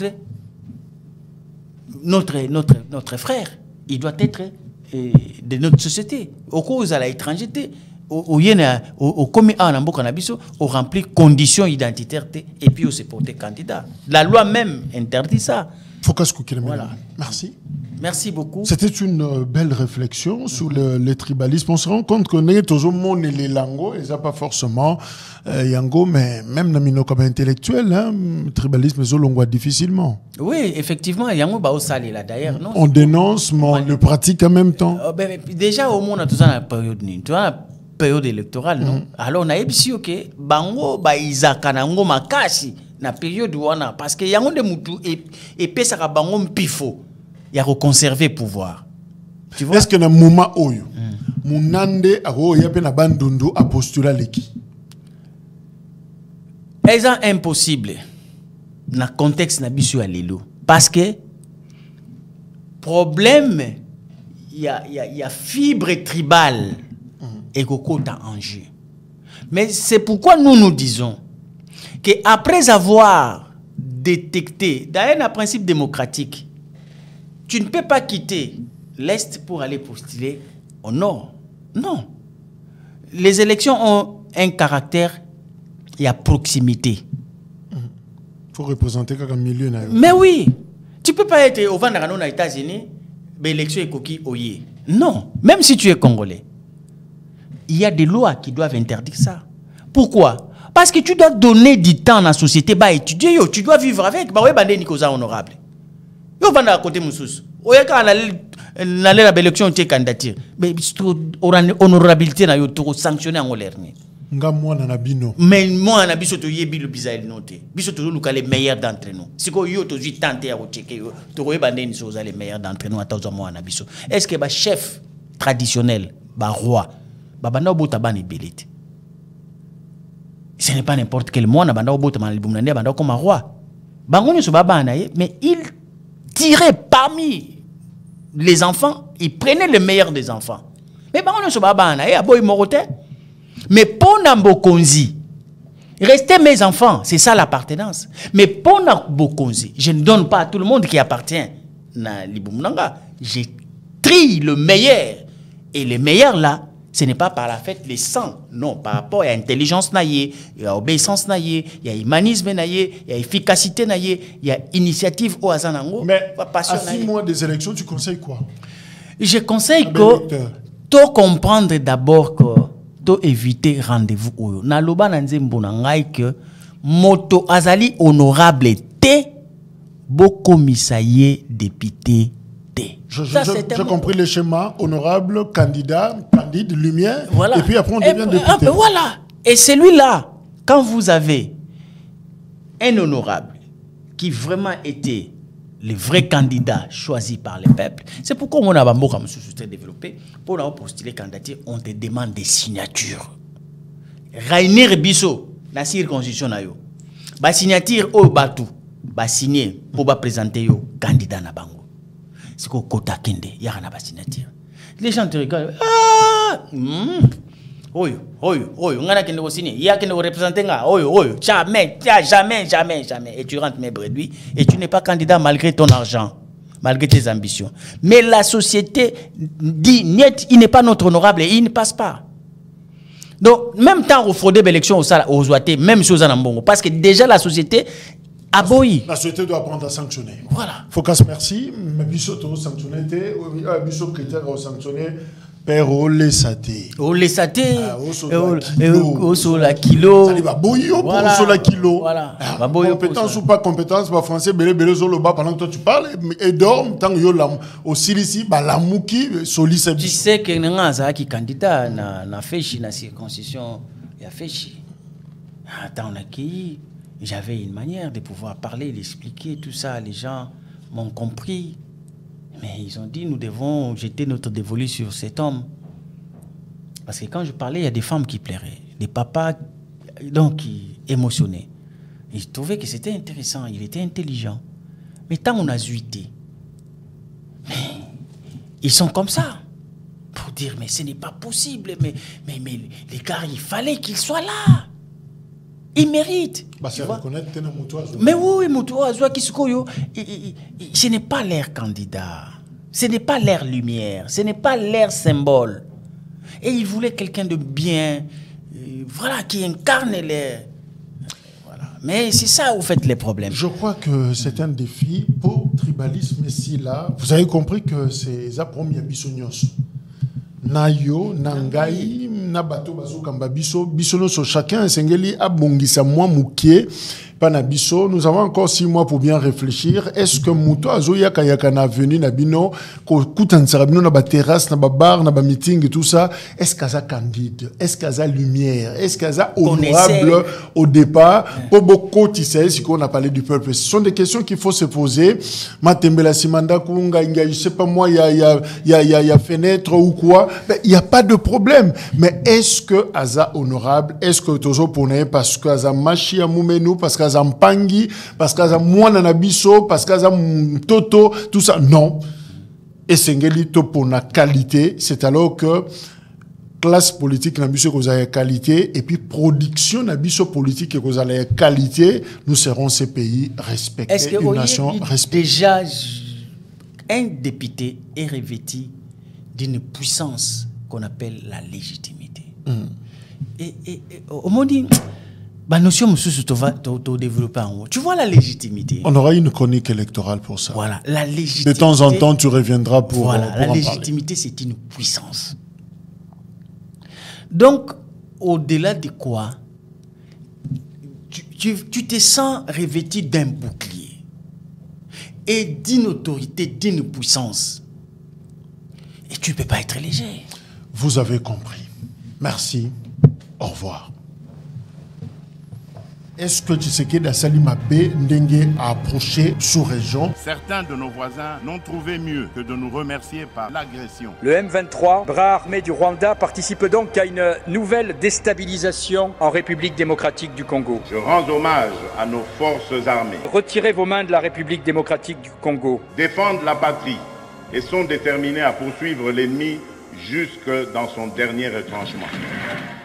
Notre, notre, notre frère, il doit être euh, de notre société. Au cause à l'étrangeté, au commis à Nambo-Canabiso, on remplit conditions identitaires et puis on se porte candidat. La loi même interdit ça. Focus Koukele. Voilà. Merci. Merci beaucoup. C'était une euh, belle réflexion mm-hmm. sur le, le tribalisme. On se rend compte qu'on est tout le monde et les langues, ils n'ont pas forcément euh, yango, mais même dans les comme intellectuels, hein, tribalisme ils ont difficilement. Oui, effectivement, yango ba osali là d'ailleurs. On dénonce, mais on le pratique en même temps. Euh, ben, déjà au monde, on a tout ça dans la période ni, tu vois, période électorale, non? Mm-hmm. Alors on a ébisi ok, bango ba izaka nango makasi na période wana parce que yango de mutu et et pesa ka bango mpifo. Il y a reconservé pouvoir. Tu vois? Est-ce que dans le moment où Mounande a bandundu a postulat leki? C'est impossible dans le contexte na biso alelo parce que problème il y a il y a il y a fibre tribale et kokota en jeu. Mais c'est pourquoi nous nous disons que après avoir détecté d'ailleurs un principe démocratique, tu ne peux pas quitter l'Est pour aller postuler au Nord. Non. Les élections ont un caractère, il y a proximité. Il faut représenter comme milieu. Mais oui. Tu ne peux pas être au Vandarano aux États-Unis, mais l'élection est coquille oye. Non. Même si tu es Congolais, il y a des lois qui doivent interdire ça. Pourquoi? Parce que tu dois donner du temps à la société, bah étudier, yo, tu dois vivre avec, bah ouais, bah des causes honorables. Yo vanda à côté moussous. Oye quand on a la élection tu es candidature. Mais honorabilité na yo to sanctionner en olerni. Nga moi na bino. Mais moi na biso to yebi le bisaïl noté. Biso to luka les meilleurs d'entre nous. Si ko yo to zi tenter à checker yo to ko bande ni soza les meilleurs d'entre nous atazo moi na biso. Est-ce que ba chef traditionnel, ba roi, ba banda obota bani belite. Ce n'est pas n'importe quel moi na banda obota man libumnande banda comme roi. Bango so baba na ye mais il tirait parmi les enfants, il prenait le meilleur des enfants. Mais bon, on se bat mais pour Nambokonzi, restez mes enfants, c'est ça l'appartenance. Mais pour Nambokonzi, je ne donne pas à tout le monde qui appartient à Libumnanga. Je trie le meilleur. Et le meilleur là, ce n'est pas par la fête les sangs, non, par rapport à l'intelligence, il y a obéissance, il y a humanisme, il y a efficacité, il y a initiative au Azanango. Mais à six mois des élections, tu conseilles quoi? Je conseille que tu comprendre d'abord que tu éviter rendez-vous. Naloba nanzembo nangai que moto azali honorable te beau commissaire député. J'ai compris le schéma, honorable, candidat, candide, lumière, voilà. Et puis après on devient et, député. Ah, voilà. Et celui-là, quand vous avez un honorable qui vraiment était le vrai candidat choisi par le peuple, c'est pourquoi on a un mot comme société développé, pour avoir postulé candidature, on te demande des signatures. Rainer Bisso, la circoncision, la signature au batou, ba signer pour ba présenter yo candidat na bango. C'est quoi Kota Kende, il y a une signature. Les gens te regardent. Ah! Oui, oui, oui, on a qui signer. Il y a qui nous représente. Oui, oui, jamais, jamais, jamais, jamais. Et tu rentres mes brebis et tu n'es pas candidat malgré ton argent, malgré tes ambitions. Mais la société dit, net, il n'est pas notre honorable et il ne passe pas. Donc, même temps, au fraude l'élection aux Ouaté, même chose en Ambongo, parce que déjà la société. Aboyi. La société doit apprendre à sanctionner. Voilà. Focus, merci. Mais Bissoto sanctionné, Bissot critère à sanctionner. Père Olesate. Olesate. Osola kilo. Ça dit Baboyi pour Osola kilo. Voilà. Compétence ou pas compétence, bah français, belé belé zoloba pendant que toi tu parles et dorme tant que yo la au Silisi, bah la mouki solise. Tu sais que n'anga qui candidat na na feshi na circoncision, il a feshi. Attends, on a qui? J'avais une manière de pouvoir parler, d'expliquer tout ça. Les gens m'ont compris. Mais ils ont dit, nous devons jeter notre dévolu sur cet homme. Parce que quand je parlais, il y a des femmes qui pleuraient. Des papas donc, qui émotionnaient. Ils trouvaient que c'était intéressant. Il était intelligent. Mais tant on a zuité, mais ils sont comme ça. Pour dire, mais ce n'est pas possible. Mais, mais, mais les gars, il fallait qu'ils soient là. Il mérite. Bah, mais oui, ce n'est pas leur candidat. Ce n'est pas leur lumière. Ce n'est pas leur symbole. Et il voulait quelqu'un de bien, euh, voilà, qui incarne les. Voilà. Mais c'est ça, vous faites les problèmes. Je crois que c'est un défi pour tribalisme ici, là, vous avez compris que c'est la première bisognos. Nayo, Nangai, Nabato, Bazo, Kambabiso, Bisonoso, chacun, Sengeli, Abongisa, moi, Mouké, Panabiso. Nous avons encore six mois pour bien réfléchir. Est-ce que Mouto, Azo, Yaka, Yaka, na venu, Nabino, Koutan, Sarabino, Naba terrasse, Naba bar, Naba meeting et tout ça, est-ce qu'elle a candide? Est-ce qu'elle a lumière? Est-ce qu'elle a honorable au départ? Pour beaucoup, tu sais, si on a parlé du peuple. Ce sont des questions qu'il faut se poser. Matembela Simanda, Kunga, Inga, je sais pas moi, il y a, il y a, il y a, il y a, il y a fenêtre ou quoi. Il n'y a pas de problème. Mais est-ce que Aza honorable? Est-ce que Tozo Pone, parce que Aza Machi Amoumenu, parce que Aza Mpangi, parce que Aza Mouana Nabiso, parce que Aza Toto, tout ça? Non. Et Sengeli Topona qualité, c'est alors que classe politique Nabiso que vous avez qualité, et puis production Nabiso politique que vous avez qualité, nous serons ces pays respectés. Est-ce que une nation respectée. Déjà, un député est revêtu d'une puissance qu'on appelle la légitimité. Mm. Et, et, et au moment dit, bah notion tu vas développer en haut. Tu vois la légitimité. On aura une chronique électorale pour ça. Voilà, la légitimité. De temps en temps, tu reviendras pour. Voilà, pour la en légitimité, c'est une puissance. Donc, au-delà de quoi, tu, tu, tu te sens revêtu d'un bouclier et d'une autorité, d'une puissance. Et tu ne peux pas être léger. Vous avez compris. Merci. Au revoir. Est-ce que Tshisekedi Salima B Ndenge a approché sous-région? Certains de nos voisins n'ont trouvé mieux que de nous remercier par l'agression. Le M vingt-trois, bras armé du Rwanda, participe donc à une nouvelle déstabilisation en République démocratique du Congo. Je rends hommage à nos forces armées. Retirez vos mains de la République démocratique du Congo. Défendent la patrie et sont déterminés à poursuivre l'ennemi jusque dans son dernier retranchement.